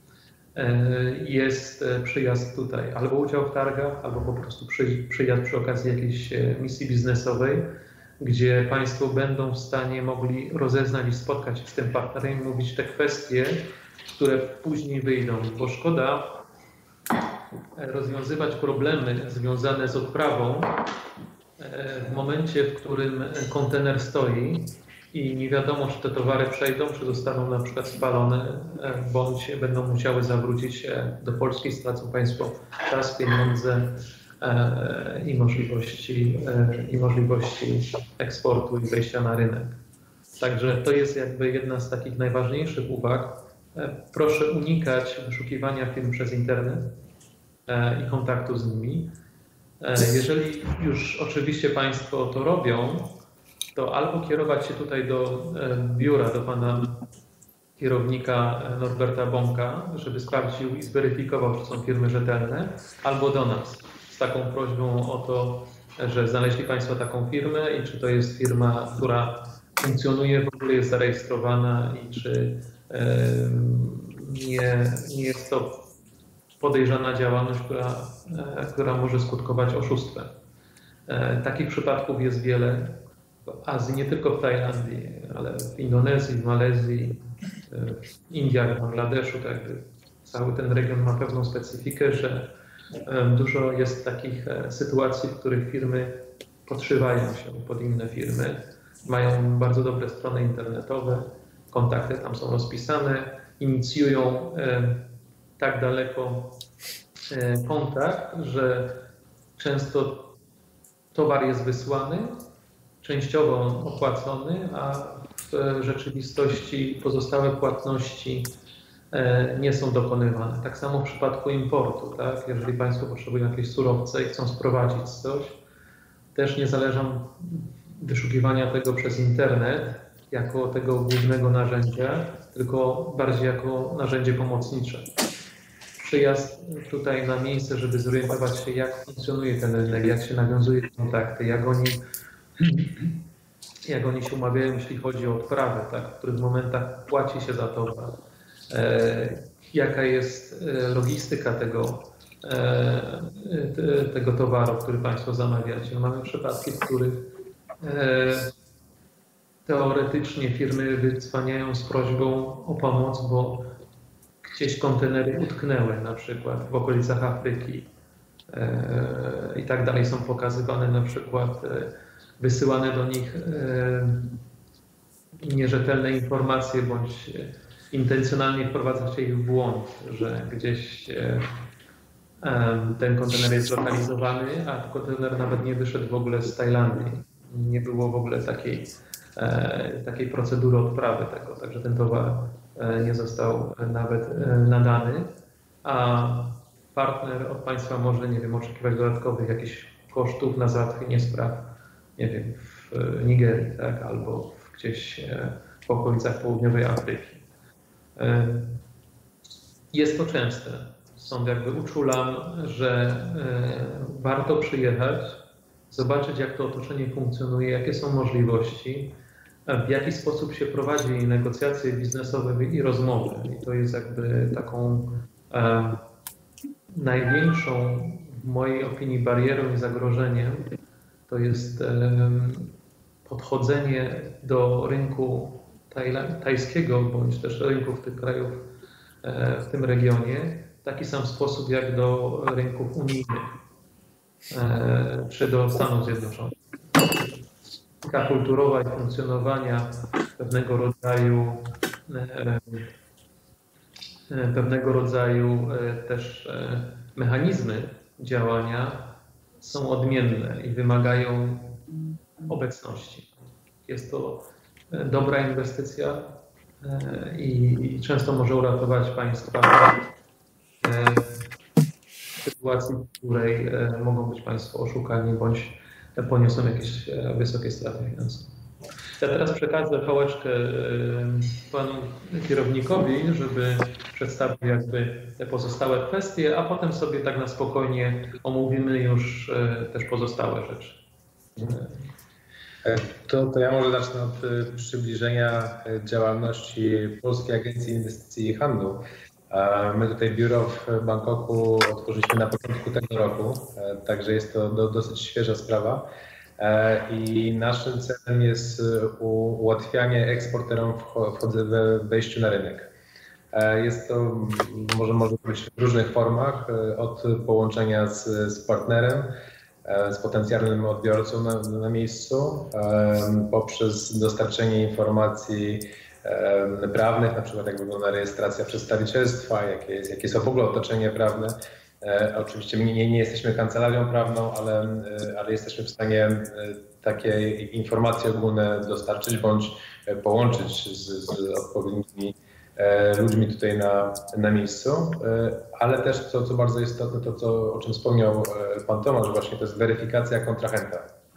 jest przyjazd tutaj. Albo udział w targach, albo po prostu przyjazd przy okazji jakiejś misji biznesowej, gdzie Państwo będą w stanie mogli rozeznać i spotkać się z tym partnerem i mówić te kwestie, które później wyjdą, bo szkoda rozwiązywać problemy związane z odprawą w momencie, w którym kontener stoi i nie wiadomo, czy te towary przejdą, czy zostaną na przykład spalone, bądź będą musiały zawrócić do Polski, stracą Państwo czas, pieniądze i możliwości, i możliwości eksportu i wejścia na rynek. Także to jest jakby jedna z takich najważniejszych uwag. Proszę unikać wyszukiwania firm przez internet i kontaktu z nimi. Jeżeli już oczywiście Państwo to robią, to albo kierować się tutaj do biura, do Pana kierownika Norberta Bąka, żeby sprawdził i zweryfikował, czy są firmy rzetelne, albo do nas z taką prośbą o to, że znaleźli Państwo taką firmę i czy to jest firma, która funkcjonuje, w ogóle jest zarejestrowana i czy nie, nie jest to podejrzana działalność, która, która może skutkować oszustwem. Takich przypadków jest wiele w Azji, nie tylko w Tajlandii, ale w Indonezji, w Malezji, w Indiach, w Bangladeszu. Tak, cały ten region ma pewną specyfikę, że dużo jest takich sytuacji, w których firmy podszywają się pod inne firmy, mają bardzo dobre strony internetowe, kontakty tam są rozpisane, inicjują tak daleko kontakt, że często towar jest wysłany, częściowo opłacony, a w rzeczywistości pozostałe płatności nie są dokonywane. Tak samo w przypadku importu. Tak? Jeżeli Państwo potrzebują jakieś surowce i chcą sprowadzić coś, też nie zależą wyszukiwania tego przez internet jako tego głównego narzędzia, tylko bardziej jako narzędzie pomocnicze. Przyjazd tutaj na miejsce, żeby zorientować się, jak funkcjonuje ten rynek, jak się nawiązuje kontakty, jak oni, jak oni się umawiają, jeśli chodzi o odprawę, tak? W których momentach płaci się za towar, e, jaka jest logistyka tego, e, tego towaru, który Państwo zamawiacie. Mamy przypadki, w których e, teoretycznie firmy wydzwaniają z prośbą o pomoc, bo gdzieś kontenery utknęły, na przykład w okolicach Afryki e, i tak dalej. Są pokazywane na przykład e, wysyłane do nich e, nierzetelne informacje bądź intencjonalnie wprowadza się ich w błąd, że gdzieś e, e, ten kontener jest zlokalizowany, a kontener nawet nie wyszedł w ogóle z Tajlandii. Nie było w ogóle takiej, e, takiej procedury odprawy tego, także ten towar nie został nawet nadany, a partner od Państwa może, nie wiem, oczekiwać dodatkowych jakichś kosztów na załatwienie spraw, nie wiem, w Nigerii, tak, albo gdzieś w okolicach południowej Afryki. Jest to częste. Stąd jakby uczulam, że warto przyjechać, zobaczyć, jak to otoczenie funkcjonuje, jakie są możliwości, w jaki sposób się prowadzi negocjacje biznesowe i rozmowy. I to jest jakby taką e, największą, w mojej opinii, barierą i zagrożeniem. To jest e, podchodzenie do rynku tajskiego, bądź też rynków tych krajów w tym regionie w taki sam sposób jak do rynków unijnych czy do Stanów Zjednoczonych. Taka kulturowa i funkcjonowania pewnego rodzaju pewnego rodzaju też mechanizmy działania są odmienne i wymagają obecności. Jest to dobra inwestycja i często może uratować państwa w sytuacji, w której mogą być państwo oszukani bądź poniosą jakieś wysokie straty finansowe. Ja teraz przekażę pałeczkę panu kierownikowi, żeby przedstawił jakby te pozostałe kwestie, a potem sobie tak na spokojnie omówimy już też pozostałe rzeczy. To, to ja może zacznę od przybliżenia działalności Polskiej Agencji Inwestycji i Handlu. My tutaj biuro w Bangkoku otworzyliśmy na początku tego roku, także jest to do, dosyć świeża sprawa. I naszym celem jest ułatwianie eksporterom w wejściu na rynek. Jest to, może, może być w różnych formach, od połączenia z, z partnerem, z potencjalnym odbiorcą na, na miejscu, poprzez dostarczenie informacji prawnych, na przykład jak wygląda rejestracja przedstawicielstwa, jakie jest, jakie są w ogóle otoczenie prawne. Oczywiście nie, nie jesteśmy kancelarią prawną, ale, ale jesteśmy w stanie takie informacje ogólne dostarczyć bądź połączyć z, z odpowiednimi ludźmi tutaj na, na miejscu, ale też to, co bardzo istotne, to co, o czym wspomniał pan Tomasz, właśnie to jest weryfikacja kontrahenta.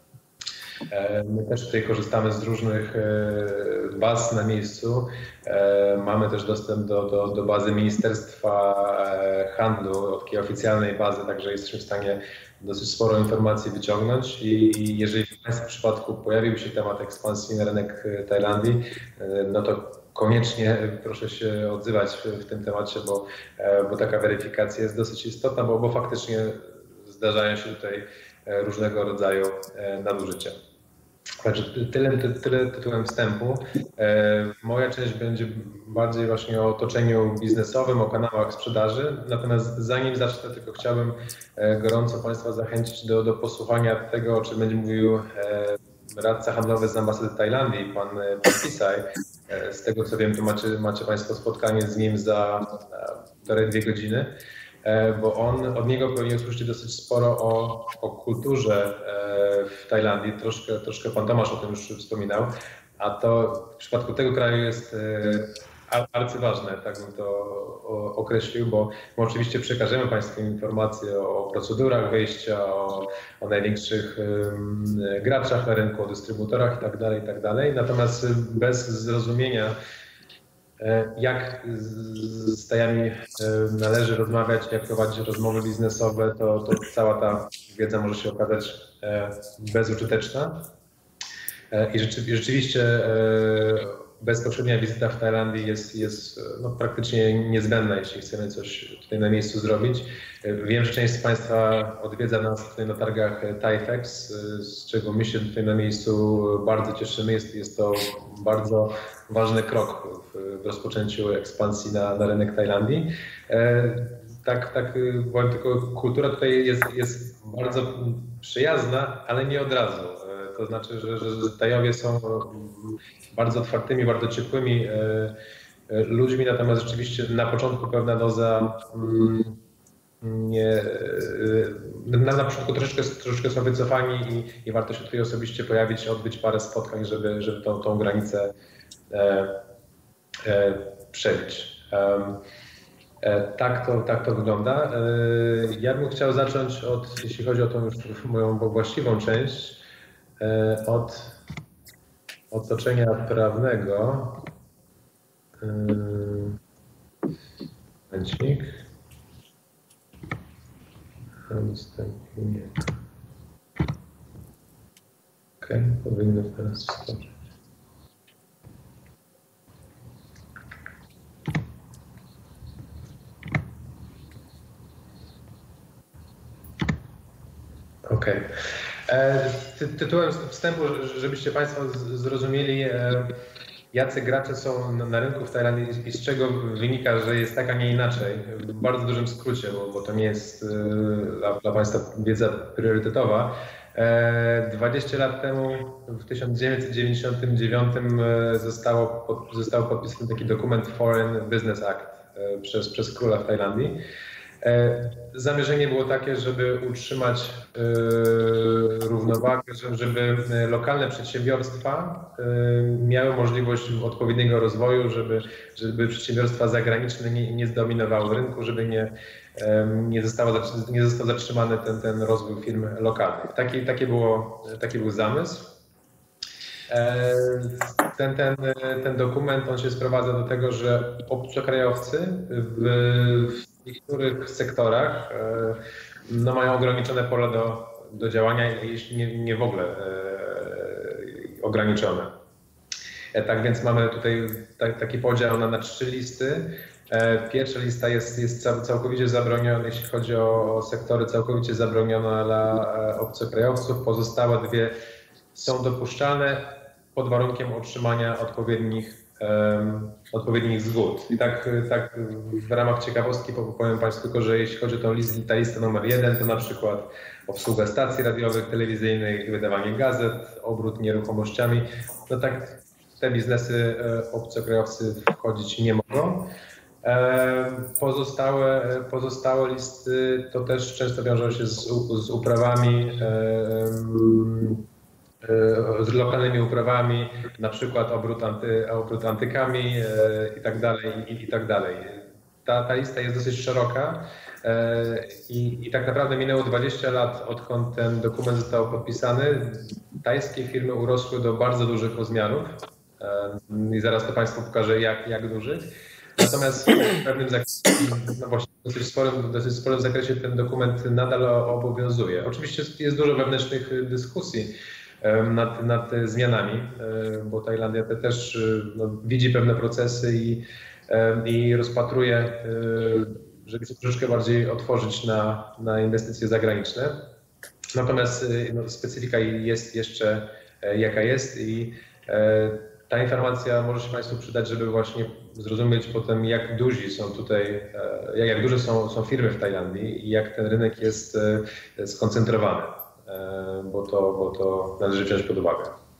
My też tutaj korzystamy z różnych baz na miejscu. Mamy też dostęp do, do, do bazy Ministerstwa Handlu, od takiej oficjalnej bazy, także jesteśmy w stanie dosyć sporo informacji wyciągnąć i, i jeżeli w Państwa przypadku pojawił się temat ekspansji na rynek Tajlandii, no to koniecznie proszę się odzywać w tym temacie, bo, bo taka weryfikacja jest dosyć istotna, bo, bo faktycznie zdarzają się tutaj różnego rodzaju nadużycia. Także tyle, tyle tytułem wstępu. Moja część będzie bardziej właśnie o otoczeniu biznesowym, o kanałach sprzedaży. Natomiast zanim zacznę, tylko chciałbym gorąco Państwa zachęcić do, do posłuchania tego, o czym będzie mówił radca handlowy z ambasady Tajlandii, pan, pan Pisaj. Z tego co wiem, to macie, macie Państwo spotkanie z nim za półtorej, dwie godziny. Bo on, od niego pewnie usłyszycie dosyć sporo o, o kulturze w Tajlandii. Troszkę, troszkę pan Tomasz o tym już wspominał, a to w przypadku tego kraju jest arcyważne, tak bym to określił, bo my oczywiście przekażemy Państwu informacje o procedurach wyjścia, o, o największych graczach na rynku, o dystrybutorach itd., itd. Natomiast bez zrozumienia, jak z tajami należy rozmawiać, jak prowadzić rozmowy biznesowe, to, to cała ta wiedza może się okazać bezużyteczna. I rzeczywiście bezpośrednia wizyta w Tajlandii jest, jest no, praktycznie niezbędna, jeśli chcemy coś tutaj na miejscu zrobić. Wiem, że część z Państwa odwiedza nas tutaj na targach TAIFEX, z czego my się tutaj na miejscu bardzo cieszymy. Jest, jest to bardzo ważny krok w, w rozpoczęciu ekspansji na, na rynek Tajlandii. Tak, tak, powiem tylko, kultura tutaj jest, jest bardzo przyjazna, ale nie od razu. To znaczy, że, że Tajowie są bardzo otwartymi, bardzo ciepłymi ludźmi, natomiast rzeczywiście na początku pewna doza nie, na, na początku troszeczkę, troszeczkę są wycofani i, i warto się tutaj osobiście pojawić, odbyć parę spotkań, żeby, żeby tą, tą granicę e, e, przebić. E, e, tak, to, tak to wygląda. E, ja bym chciał zacząć od, jeśli chodzi o tą już moją właściwą część, e, od otoczenia prawnego. Momencik. Następnie. Ok, powinno teraz wskoczyć. Ok. Tytułem wstępu, żebyście Państwo zrozumieli, jacy gracze są na rynku w Tajlandii i z czego wynika, że jest tak, a nie inaczej. W bardzo dużym skrócie, bo, bo to nie jest dla, dla Państwa wiedza priorytetowa. dwadzieścia lat temu, w tysiąc dziewięćset dziewięćdziesiątym dziewiątym zostało, został podpisany taki dokument Foreign Business Act przez, przez króla w Tajlandii. Zamierzenie było takie, żeby utrzymać równowagę, żeby lokalne przedsiębiorstwa miały możliwość odpowiedniego rozwoju, żeby, żeby przedsiębiorstwa zagraniczne nie, nie zdominowały rynku, żeby nie, nie, zostało, nie został zatrzymany ten, ten rozwój firm lokalnych. Taki, taki, było, taki był zamysł. Ten, ten, ten dokument on się sprowadza do tego, że obcokrajowcy w, w niektórych sektorach no, mają ograniczone pole do, do działania, jeśli nie, nie w ogóle e, ograniczone. E, tak więc mamy tutaj ta, taki podział na, na trzy listy. E, pierwsza lista jest, jest całkowicie zabroniona, jeśli chodzi o, o sektory, całkowicie zabroniona dla obcokrajowców. Pozostałe dwie są dopuszczalne pod warunkiem otrzymania odpowiednich Um, odpowiednich zgód. I tak, tak w ramach ciekawostki powiem Państwu tylko, że jeśli chodzi o tą listę, ta lista numer jeden, to na przykład obsługa stacji radiowych, telewizyjnych, wydawanie gazet, obrót nieruchomościami. No tak te biznesy obcokrajowcy wchodzić nie mogą. Pozostałe, pozostałe listy to też często wiążą się z, z uprawami z lokalnymi uprawami, na przykład obrót, anty, obrót antykami i tak dalej, i, i tak dalej. Ta, ta lista jest dosyć szeroka i, i tak naprawdę minęło dwadzieścia lat, odkąd ten dokument został podpisany. Tajskie firmy urosły do bardzo dużych rozmiarów i zaraz to Państwu pokażę, jak, jak dużych. Natomiast w pewnym zakresie, no właśnie w dosyć sporym, dosyć sporym zakresie ten dokument nadal obowiązuje. Oczywiście jest dużo wewnętrznych dyskusji Nad, nad zmianami, bo Tajlandia te też no, widzi pewne procesy i, i rozpatruje, żeby się troszeczkę bardziej otworzyć na, na inwestycje zagraniczne. Natomiast no, specyfika jest jeszcze jaka jest i ta informacja może się Państwu przydać, żeby właśnie zrozumieć potem, jak duzi są tutaj, jak, jak duże są, są firmy w Tajlandii i jak ten rynek jest skoncentrowany. Bo to, bo to należy wziąć pod uwagę.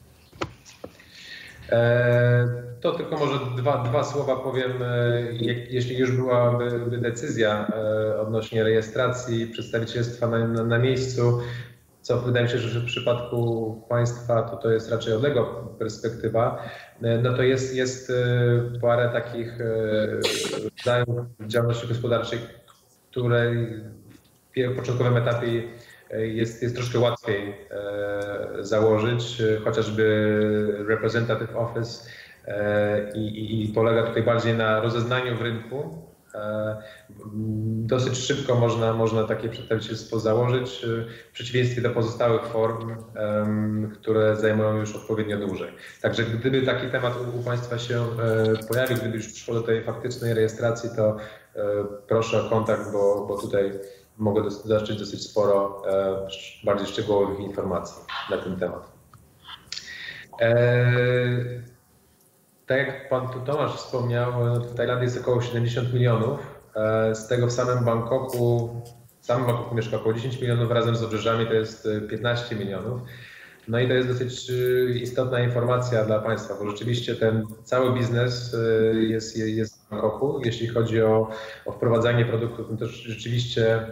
To tylko może dwa, dwa słowa powiem, jeśli już byłaby decyzja odnośnie rejestracji przedstawicielstwa na, na, na miejscu, co wydaje mi się, że w przypadku Państwa to, to jest raczej odległa perspektywa, no to jest, jest parę takich rodzajów działalności gospodarczej, które w początkowym etapie Jest, jest troszkę łatwiej e, założyć, chociażby Representative Office e, i, i polega tutaj bardziej na rozeznaniu w rynku. E, dosyć szybko można, można takie przedstawicielstwo założyć, w przeciwieństwie do pozostałych form, e, które zajmują już odpowiednio dłużej. Także gdyby taki temat u, u Państwa się e, pojawił, gdyby już przyszło do tej faktycznej rejestracji, to e, proszę o kontakt, bo, bo tutaj mogę dostarczyć dosyć sporo e, bardziej szczegółowych informacji na ten temat. E, tak jak Pan Tomasz wspomniał, w Tajlandii jest około siedemdziesiąt milionów. E, z tego w samym Bangkoku, w samym Bangkoku mieszka około dziesięć milionów, razem z obrzeżami to jest piętnaście milionów. No i to jest dosyć istotna informacja dla Państwa, bo rzeczywiście ten cały biznes jest, jest w Bangkoku. Jeśli chodzi o, o wprowadzanie produktów, no to rzeczywiście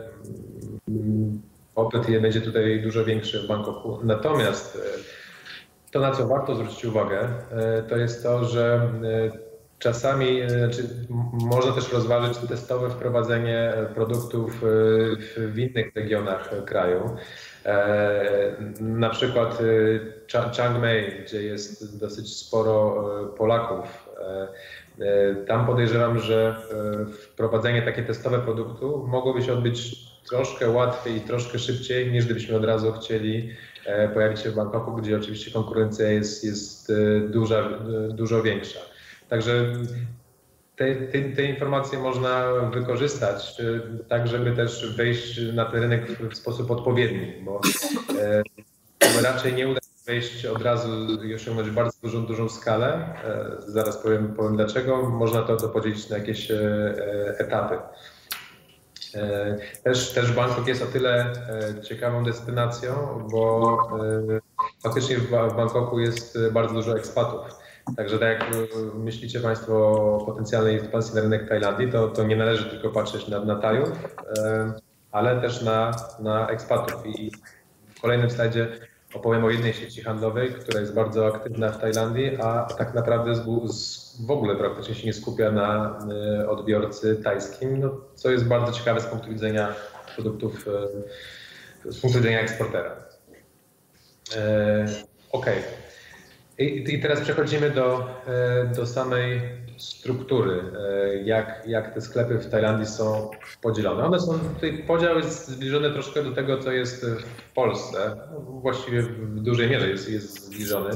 popyt będzie tutaj dużo większy w Bangkoku. Natomiast to, na co warto zwrócić uwagę, to jest to, że czasami znaczy, można też rozważyć testowe wprowadzenie produktów w innych regionach kraju. Na przykład Chiang Mai, gdzie jest dosyć sporo Polaków. Tam podejrzewam, że wprowadzenie takie testowe produktu mogłoby się odbyć troszkę łatwiej i troszkę szybciej, niż gdybyśmy od razu chcieli pojawić się w Bangkoku, gdzie oczywiście konkurencja jest, jest duża, dużo większa. Także te, te, te informacje można wykorzystać tak, żeby też wejść na ten rynek w sposób odpowiedni, bo e, raczej nie uda się wejść od razu i osiągnąć bardzo dużą, dużą skalę. Zaraz powiem, powiem dlaczego. Można to, to podzielić na jakieś etapy. Też, też Bangkok jest o tyle ciekawą destynacją, bo faktycznie w Bangkoku jest bardzo dużo ekspatów. Także tak jak myślicie Państwo o potencjalnej ekspansji na rynek Tajlandii, to, to nie należy tylko patrzeć na, na Tajów, ale też na, na ekspatów. I w kolejnym slajdzie opowiem o jednej sieci handlowej, która jest bardzo aktywna w Tajlandii, a tak naprawdę z, z, w ogóle praktycznie się nie skupia na y, odbiorcy tajskim, no, co jest bardzo ciekawe z punktu widzenia produktów, y, z punktu widzenia eksportera. Y, OK. I, I teraz przechodzimy do, y, do samej struktury, y, jak, jak te sklepy w Tajlandii są podzielone. One są, tutaj podział jest zbliżony troszkę do tego, co jest w Polsce. Właściwie w dużej mierze jest, jest zbliżony.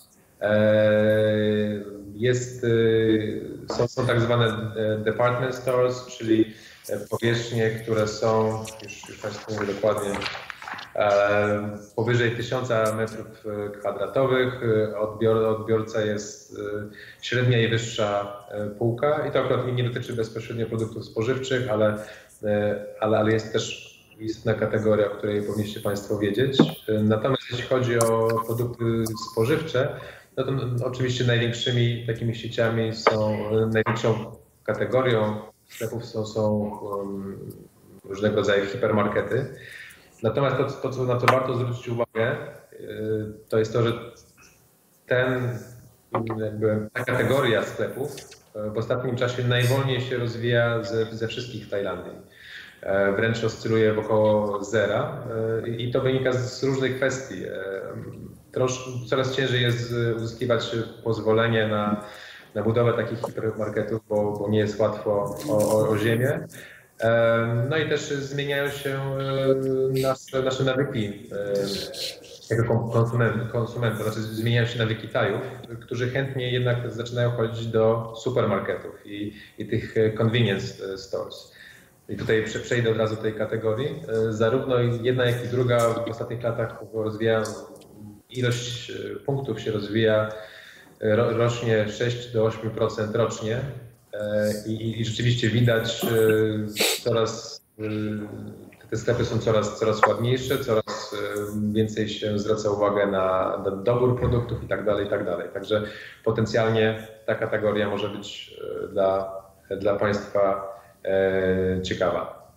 Jest, są, są tak zwane department stores, czyli powierzchnie, które są, już, już Państwu mówię dokładnie, powyżej tysiąca metrów kwadratowych. Odbior, odbiorca jest średnia i wyższa półka i to akurat nie dotyczy bezpośrednio produktów spożywczych, ale, ale, ale jest też istotna kategoria, o której powinniście Państwo wiedzieć. Natomiast jeśli chodzi o produkty spożywcze, no to oczywiście największymi takimi sieciami są, największą kategorią sklepów są, są um, różnego rodzaju hipermarkety. Natomiast to, to, co na co warto zwrócić uwagę, to jest to, że ten, jakby, ta kategoria sklepów w ostatnim czasie najwolniej się rozwija ze, ze wszystkich w Tajlandii. Wręcz oscyluje wokoło zera i to wynika z różnych kwestii. Trosz, coraz ciężej jest uzyskiwać pozwolenie na, na budowę takich hipermarketów, bo, bo nie jest łatwo o, o, o ziemię. No i też zmieniają się nasze, nasze nawyki jako konsumentów, konsumentów, znaczy zmieniają się nawyki Tajów, którzy chętnie jednak zaczynają chodzić do supermarketów i, i tych convenience stores. I tutaj przejdę od razu do tej kategorii. Zarówno jedna, jak i druga w ostatnich latach rozwija, ilość punktów się rozwija, rośnie sześć do ośmiu procent rocznie. I, I rzeczywiście widać coraz, te sklepy są coraz, coraz ładniejsze, coraz więcej się zwraca uwagę na, na dobór produktów i tak dalej, i tak dalej. Także potencjalnie ta kategoria może być dla, dla Państwa e, ciekawa.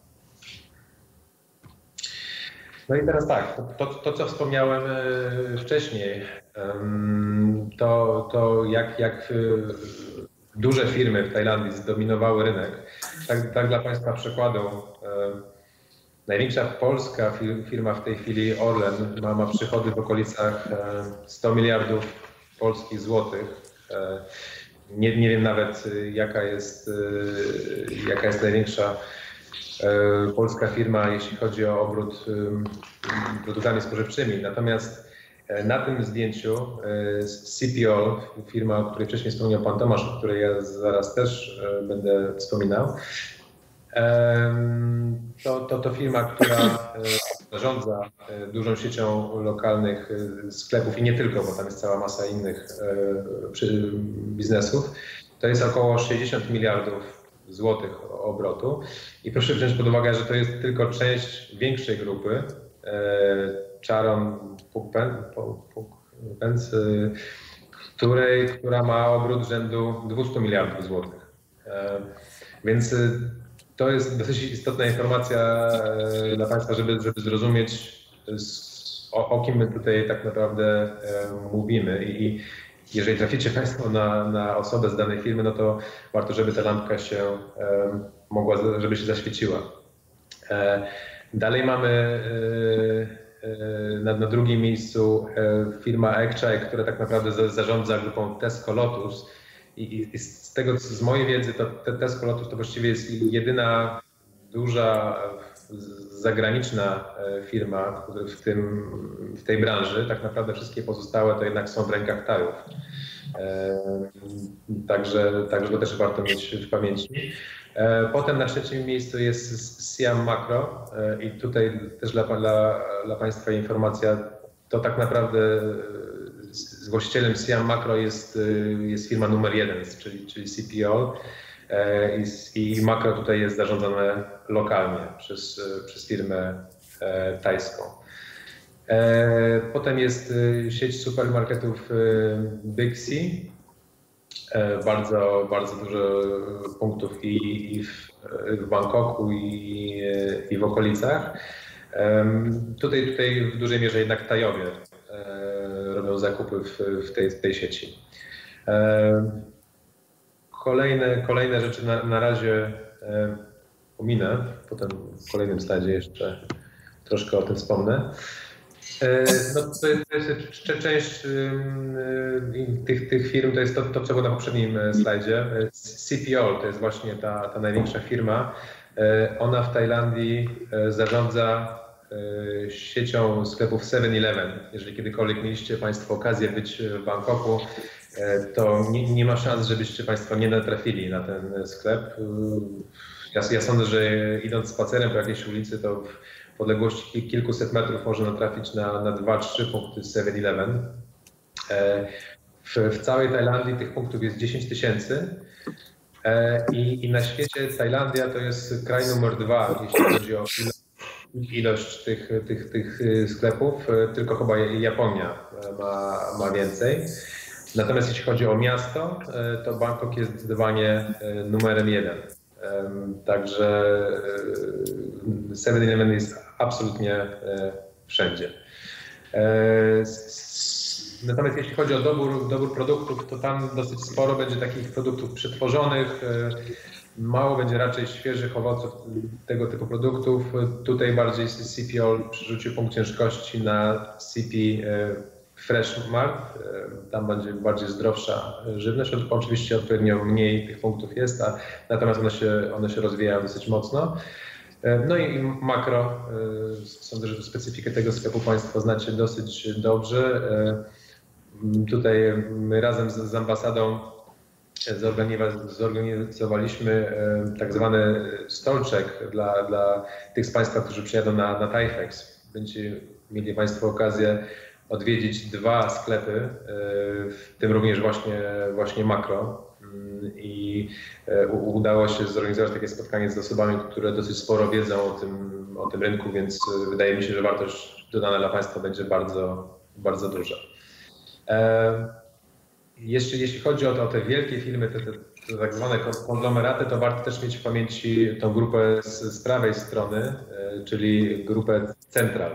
No i teraz tak, to, to co wspomniałem wcześniej, to, to jak, jak duże firmy w Tajlandii zdominowały rynek. Tak, tak dla Państwa przykładu, e, największa polska firma w tej chwili, Orlen, ma, ma przychody w okolicach e, sto miliardów polskich złotych. E, nie, nie wiem nawet jaka jest, e, jaka jest największa e, polska firma, jeśli chodzi o obrót e, produktami spożywczymi. Natomiast na tym zdjęciu C P O, firma, o której wcześniej wspomniał Pan Tomasz, o której ja zaraz też będę wspominał, to, to, to firma, która zarządza dużą siecią lokalnych sklepów i nie tylko, bo tam jest cała masa innych biznesów. To jest około sześćdziesiąt miliardów złotych obrotu i proszę wziąć pod uwagę, że to jest tylko część większej grupy, Charoen Phuket, której, która ma obrót rzędu dwieście miliardów złotych. Więc to jest dosyć istotna informacja dla Państwa, żeby, żeby zrozumieć, o, o kim my tutaj tak naprawdę mówimy. I jeżeli traficie Państwo na, na osobę z danej firmy, no to warto, żeby ta lampka się mogła, żeby się zaświeciła. Dalej mamy Na, na drugim miejscu firma Ekchai, która tak naprawdę zarządza grupą Tesco Lotus. I, i z tego, z mojej wiedzy, to Tesco Lotus to właściwie jest jedyna duża zagraniczna firma w, tym, w tej branży. Tak naprawdę wszystkie pozostałe to jednak są w rękach Tajów. Także, także to też warto mieć w pamięci. Potem na trzecim miejscu jest Siam Makro i tutaj też dla, dla, dla Państwa informacja, to tak naprawdę z właścicielem Siam Makro jest, jest firma numer jeden, czyli, czyli C P O i, i Makro tutaj jest zarządzane lokalnie przez, przez firmę tajską. Potem jest sieć supermarketów Big C, bardzo, bardzo dużo punktów i, i w, w Bangkoku i, i w okolicach. Tutaj, tutaj w dużej mierze jednak Tajowie robią zakupy w, w, tej, w tej sieci. Kolejne, kolejne rzeczy na, na razie pominę, potem w kolejnym slajdzie jeszcze troszkę o tym wspomnę. No, to jest, to jest część tych, tych firm, to jest to, to, co było na poprzednim slajdzie. C P O to jest właśnie ta, ta największa firma. Ona w Tajlandii zarządza siecią sklepów seven eleven. Jeżeli kiedykolwiek mieliście Państwo okazję być w Bangkoku, to nie, nie ma szans, żebyście Państwo nie natrafili na ten sklep. Ja, ja sądzę, że idąc spacerem po jakiejś ulicy, to w odległości kilkuset metrów można natrafić na, na dwa trzy punkty seven eleven. W, w całej Tajlandii tych punktów jest dziesięć tysięcy i, i na świecie Tajlandia to jest kraj numer dwa, jeśli chodzi o ilość tych, tych, tych sklepów, tylko chyba Japonia ma, ma więcej. Natomiast jeśli chodzi o miasto, to Bangkok jest zdecydowanie numerem jeden. Także seven eleven jest absolutnie wszędzie. Natomiast jeśli chodzi o dobór, dobór produktów, to tam dosyć sporo będzie takich produktów przetworzonych. Mało będzie raczej świeżych owoców, tego typu produktów. Tutaj bardziej C P O przerzucił punkt ciężkości na C P Fresh Mart. Tam będzie bardziej zdrowsza żywność. Oczywiście odpowiednio mniej tych punktów jest, a natomiast one się, one się rozwijają dosyć mocno. No i Makro. Sądzę, że specyfikę tego sklepu Państwo znacie dosyć dobrze. Tutaj my razem z, z ambasadą zorganizowaliśmy tak zwany stolczek dla, dla tych z Państwa, którzy przyjadą na, na ThaiFex. Będziecie mieli Państwo okazję odwiedzić dwa sklepy, w tym również właśnie, właśnie Makro. I udało się zorganizować takie spotkanie z osobami, które dosyć sporo wiedzą o tym, o tym rynku, więc wydaje mi się, że wartość dodana dla Państwa będzie bardzo, bardzo duża. Jeśli, jeśli chodzi o, o te wielkie firmy, te, te, te tak zwane konglomeraty, to warto też mieć w pamięci tą grupę z, z prawej strony, czyli grupę Central.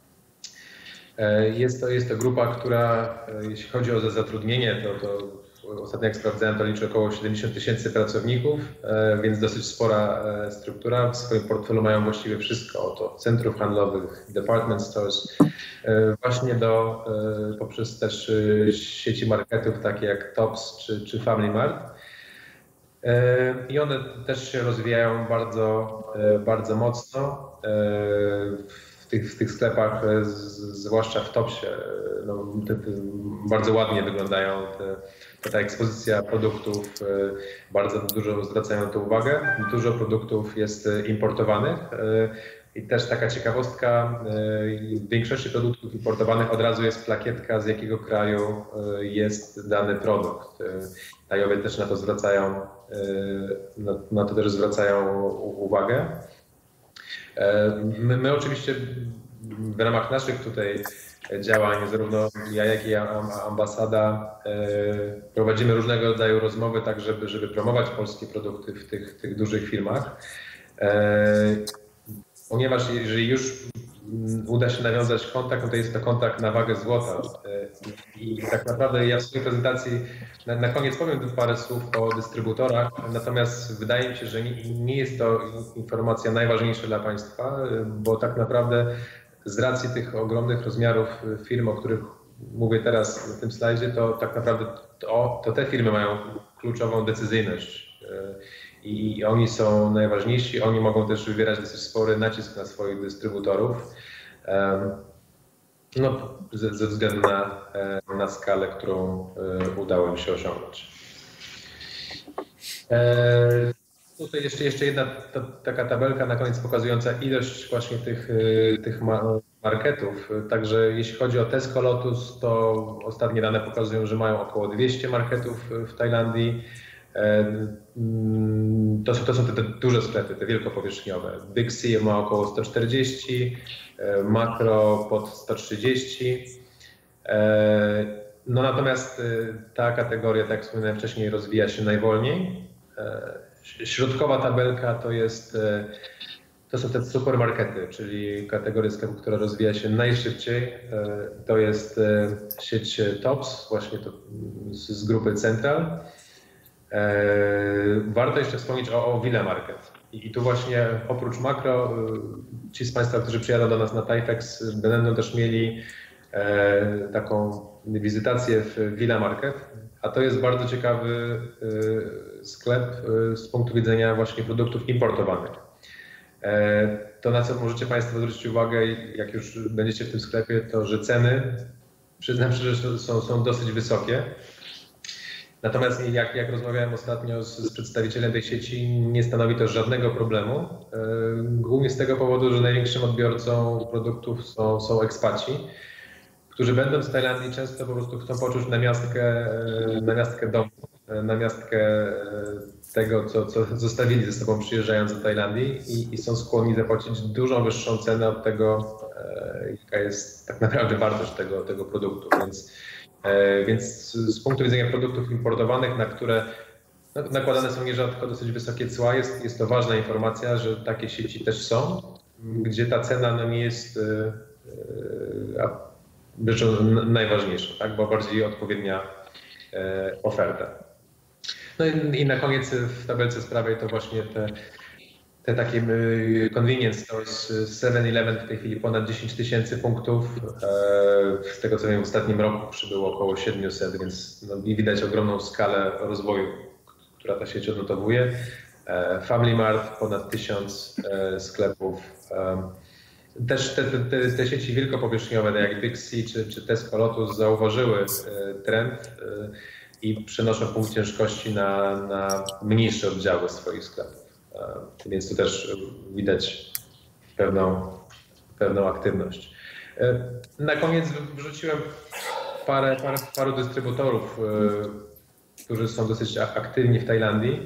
Jest to, jest to grupa, która jeśli chodzi o zatrudnienie, to, to ostatnio jak sprawdzałem, to liczy około siedemdziesiąt tysięcy pracowników, więc dosyć spora struktura. W swoim portfelu mają właściwie wszystko, od centrów handlowych, department stores, właśnie do, poprzez też sieci marketów takie jak Tops czy, czy Family Mart. I one też się rozwijają bardzo, bardzo mocno w tych, w tych sklepach, zwłaszcza w Topsie. No, te, te bardzo ładnie wyglądają te, ta ekspozycja produktów, bardzo dużo zwracają na to uwagę. Dużo produktów jest importowanych i też taka ciekawostka, w większości produktów importowanych od razu jest plakietka, z jakiego kraju jest dany produkt. Tajowie też na to zwracają, na to też zwracają uwagę. My, my oczywiście w ramach naszych tutaj działań, zarówno ja, jak i ambasada, prowadzimy różnego rodzaju rozmowy, tak żeby, żeby promować polskie produkty w tych, tych dużych firmach. Ponieważ jeżeli już uda się nawiązać kontakt, no to jest to kontakt na wagę złota. I tak naprawdę ja w swojej prezentacji na, na koniec powiem parę słów o dystrybutorach, natomiast wydaje mi się, że nie, nie jest to informacja najważniejsza dla Państwa, bo tak naprawdę z racji tych ogromnych rozmiarów firm, o których mówię teraz na tym slajdzie, to tak naprawdę to, to te firmy mają kluczową decyzyjność. I, I oni są najważniejsi, oni mogą też wywierać dosyć spory nacisk na swoich dystrybutorów, no, ze, ze względu na, na skalę, którą udało im się osiągnąć. Tutaj jeszcze, jeszcze jedna ta, taka tabelka na koniec pokazująca ilość właśnie tych, tych marketów. Także jeśli chodzi o Tesco Lotus, to ostatnie dane pokazują, że mają około dwieście marketów w Tajlandii. To są, to są te, te duże sklepy, te wielkopowierzchniowe. Big C ma około sto czterdzieści, Makro pod sto trzydzieści. No natomiast ta kategoria, tak jak wspomniałem wcześniej, rozwija się najwolniej. Środkowa tabelka to jest, to są te supermarkety, czyli kategoria sklepu, która rozwija się najszybciej. To jest sieć Tops, właśnie to z, z grupy Central. Warto jeszcze wspomnieć o, o Villa Market. I, I tu właśnie oprócz Makro, ci z Państwa, którzy przyjadą do nas na Taifex, będą też mieli taką wizytację w Villa Market, a to jest bardzo ciekawy sklep z punktu widzenia właśnie produktów importowanych. To, na co możecie Państwo zwrócić uwagę, jak już będziecie w tym sklepie, to że ceny, przyznam szczerze, że są, są dosyć wysokie. Natomiast jak, jak rozmawiałem ostatnio z, z przedstawicielem tej sieci, nie stanowi to żadnego problemu. Głównie z tego powodu, że największym odbiorcą produktów są, są ekspaci, którzy będąc w Tajlandii często po prostu chcą poczuć namiastkę, namiastkę domu, namiastkę tego, co, co zostawili ze sobą przyjeżdżając do Tajlandii i, i są skłonni zapłacić dużo wyższą cenę od tego, jaka jest tak naprawdę wartość tego, tego produktu. Więc, więc z punktu widzenia produktów importowanych, na które nakładane są nierzadko dosyć wysokie cła, jest, jest to ważna informacja, że takie sieci też są, gdzie ta cena no, nie jest rzeczą najważniejszą, tak? Bo bardziej odpowiednia e, oferta. No i, i na koniec w tabelce z prawej to właśnie te, te takie y, convenience stores. seven eleven w tej chwili ponad dziesięć tysięcy punktów. E, z tego co wiem w ostatnim roku przybyło około siedemset, więc no, i widać ogromną skalę rozwoju, która ta sieć odnotowuje. E, Family Mart ponad tysiąc e, sklepów. E, Też te, te, te sieci wielkopowierzchniowe, jak Big C czy, czy Tesco Lotus, zauważyły trend i przenoszą punkt ciężkości na, na mniejsze oddziały swoich sklepów. Więc tu też widać pewną, pewną aktywność. Na koniec wrzuciłem parę, parę, paru dystrybutorów, którzy są dosyć aktywni w Tajlandii.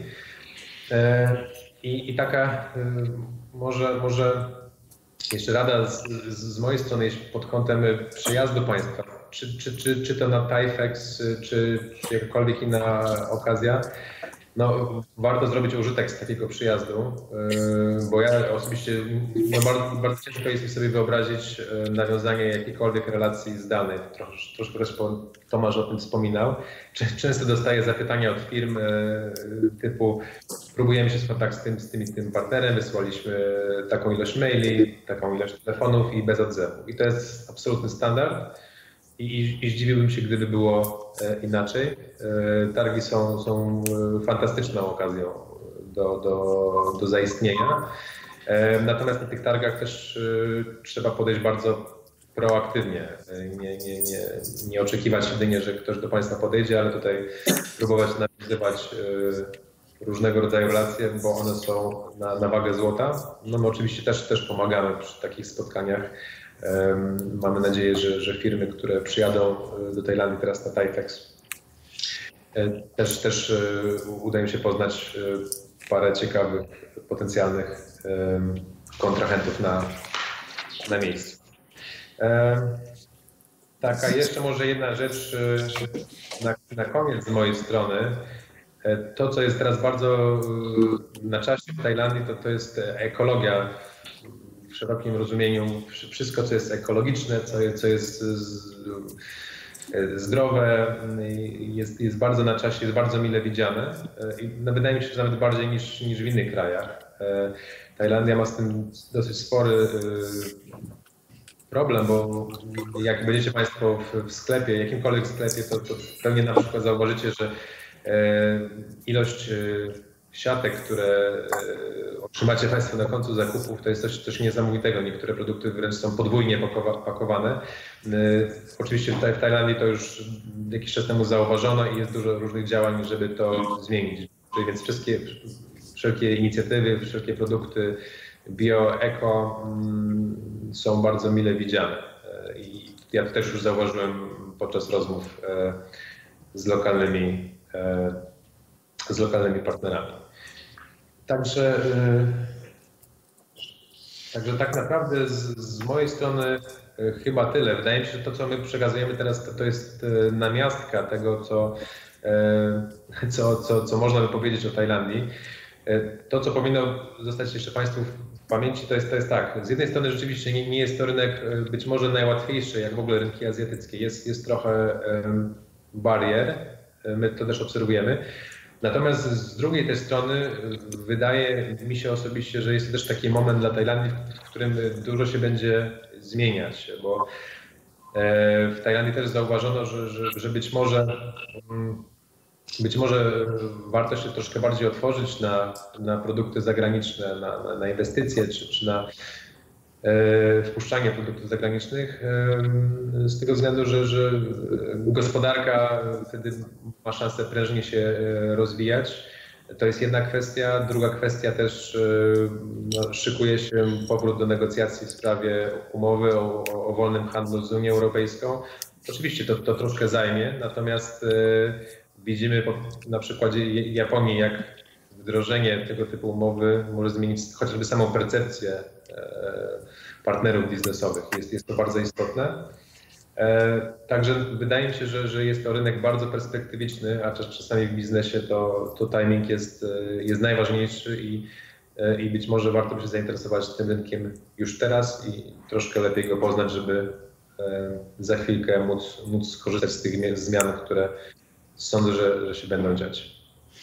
I, i taka może, może jeszcze rada z, z mojej strony, jeśli pod kątem przyjazdu Państwa, czy, czy, czy, czy to na Taifex, czy, czy jakakolwiek inna okazja, no, warto zrobić użytek z takiego przyjazdu, bo ja osobiście no, bardzo, bardzo ciężko jest mi sobie wyobrazić nawiązanie jakiejkolwiek relacji zdalnej. Trosz, troszkę też Tomasz o tym wspominał. Często dostaję zapytania od firm typu próbujemy się spotkać z tym, z tym, z tym partnerem, wysłaliśmy taką ilość maili, taką ilość telefonów i bez odzewu. I to jest absolutny standard. I, i, I zdziwiłbym się, gdyby było e, inaczej. E, targi są, są fantastyczną okazją do, do, do zaistnienia. E, natomiast na tych targach też e, trzeba podejść bardzo proaktywnie. E, nie, nie, nie, nie oczekiwać jedynie, że ktoś do Państwa podejdzie, ale tutaj próbować nawiązywać e, różnego rodzaju relacje, bo one są na, na wagę złota. No my oczywiście też, też pomagamy przy takich spotkaniach. Mamy nadzieję, że, że firmy, które przyjadą do Tajlandii teraz na Taifex, też, też uda im się poznać parę ciekawych, potencjalnych kontrahentów na, na miejscu. Taka jeszcze może jedna rzecz na, na koniec z mojej strony. To, co jest teraz bardzo na czasie w Tajlandii, to, to jest ekologia. W szerokim rozumieniu wszystko, co jest ekologiczne, co jest, co jest zdrowe, jest, jest bardzo na czasie, jest bardzo mile widziane i no, wydaje mi się, że nawet bardziej niż, niż w innych krajach. Tajlandia ma z tym dosyć spory problem, bo jak będziecie Państwo w, w sklepie, jakimkolwiek sklepie, to, to pewnie na przykład zauważycie, że ilość siatek, które otrzymacie Państwo na końcu zakupów, to jest coś, coś niesamowitego. Niektóre produkty wręcz są podwójnie pakowane. Oczywiście tutaj w Tajlandii to już jakiś czas temu zauważono i jest dużo różnych działań, żeby to zmienić. Więc wszystkie, wszelkie inicjatywy, wszelkie produkty bio, eko są bardzo mile widziane. I ja to też już zauważyłem podczas rozmów z lokalnymi, z lokalnymi partnerami. Także, także tak naprawdę z, z mojej strony chyba tyle. Wydaje mi się, że to, co my przekazujemy teraz, to, to jest namiastka tego, co, co, co, co można by powiedzieć o Tajlandii. To, co powinno zostać jeszcze Państwu w pamięci, to jest, to jest tak. Z jednej strony rzeczywiście nie, nie jest to rynek być może najłatwiejszy, jak w ogóle rynki azjatyckie. Jest, jest trochę barier, my to też obserwujemy. Natomiast z drugiej tej strony wydaje mi się osobiście, że jest to też taki moment dla Tajlandii, w którym dużo się będzie zmieniać, bo w Tajlandii też zauważono, że, że, że być może być może warto się troszkę bardziej otworzyć na, na produkty zagraniczne, na, na, na inwestycje czy, czy na e, wpuszczanie produktów zagranicznych e, z tego względu, że, że gospodarka wtedy ma szansę prężnie się rozwijać. To jest jedna kwestia. Druga kwestia też no, szykuje się powrót do negocjacji w sprawie umowy o, o wolnym handlu z Unią Europejską. Oczywiście to, to troszkę zajmie, natomiast e, widzimy na przykładzie Japonii, jak wdrożenie tego typu umowy może zmienić chociażby samą percepcję partnerów biznesowych. Jest, jest to bardzo istotne. Także wydaje mi się, że, że jest to rynek bardzo perspektywiczny, a czasami w biznesie to, to timing jest, jest najważniejszy i, i być może warto by się zainteresować tym rynkiem już teraz i troszkę lepiej go poznać, żeby za chwilkę móc, móc skorzystać z tych zmian, które sądzę, że, że się będą dziać.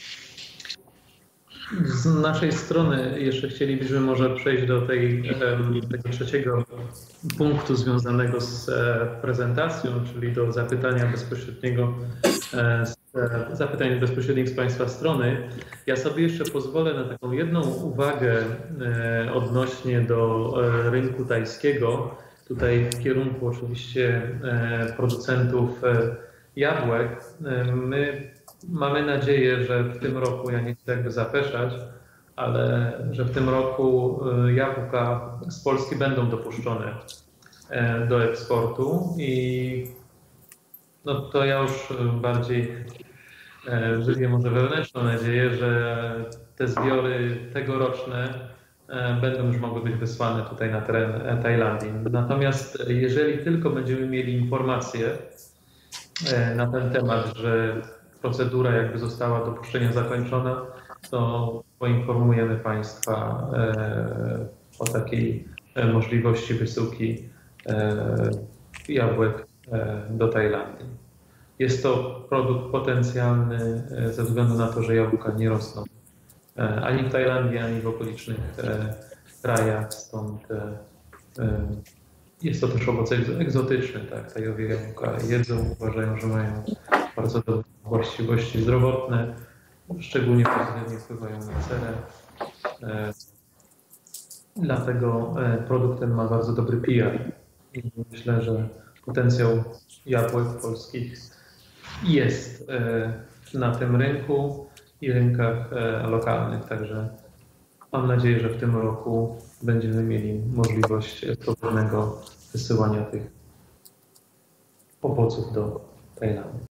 Z naszej strony jeszcze chcielibyśmy może przejść do tej, tego trzeciego punktu związanego z prezentacją, czyli do zapytania bezpośredniego, zapytań bezpośrednich z Państwa strony. Ja sobie jeszcze pozwolę na taką jedną uwagę odnośnie do rynku tajskiego. Tutaj w kierunku oczywiście producentów jabłek. My mamy nadzieję, że w tym roku, ja nie chcę jakby zapeszać, ale że w tym roku jabłka z Polski będą dopuszczone do eksportu i no to ja już bardziej żywię może wewnętrzną nadzieję, że te zbiory tegoroczne będą już mogły być wysłane tutaj na teren Tajlandii. Natomiast jeżeli tylko będziemy mieli informacje na ten temat, że procedura jakby została dopuszczenia zakończona, to poinformujemy Państwa o takiej możliwości wysyłki jabłek do Tajlandii. Jest to produkt potencjalny ze względu na to, że jabłka nie rosną ani w Tajlandii, ani w okolicznych krajach, stąd jest to też owoc egzotyczny, tak? Tajowie jabłka jedzą, uważają, że mają bardzo dobre właściwości zdrowotne, szczególnie pozytywnie wpływają na cerę. Dlatego produkt ten ma bardzo dobry P R. I myślę, że potencjał jabłek polskich jest na tym rynku i rynkach lokalnych. Także mam nadzieję, że w tym roku będziemy mieli możliwość swobodnego wysyłania tych owoców do Tajlandii.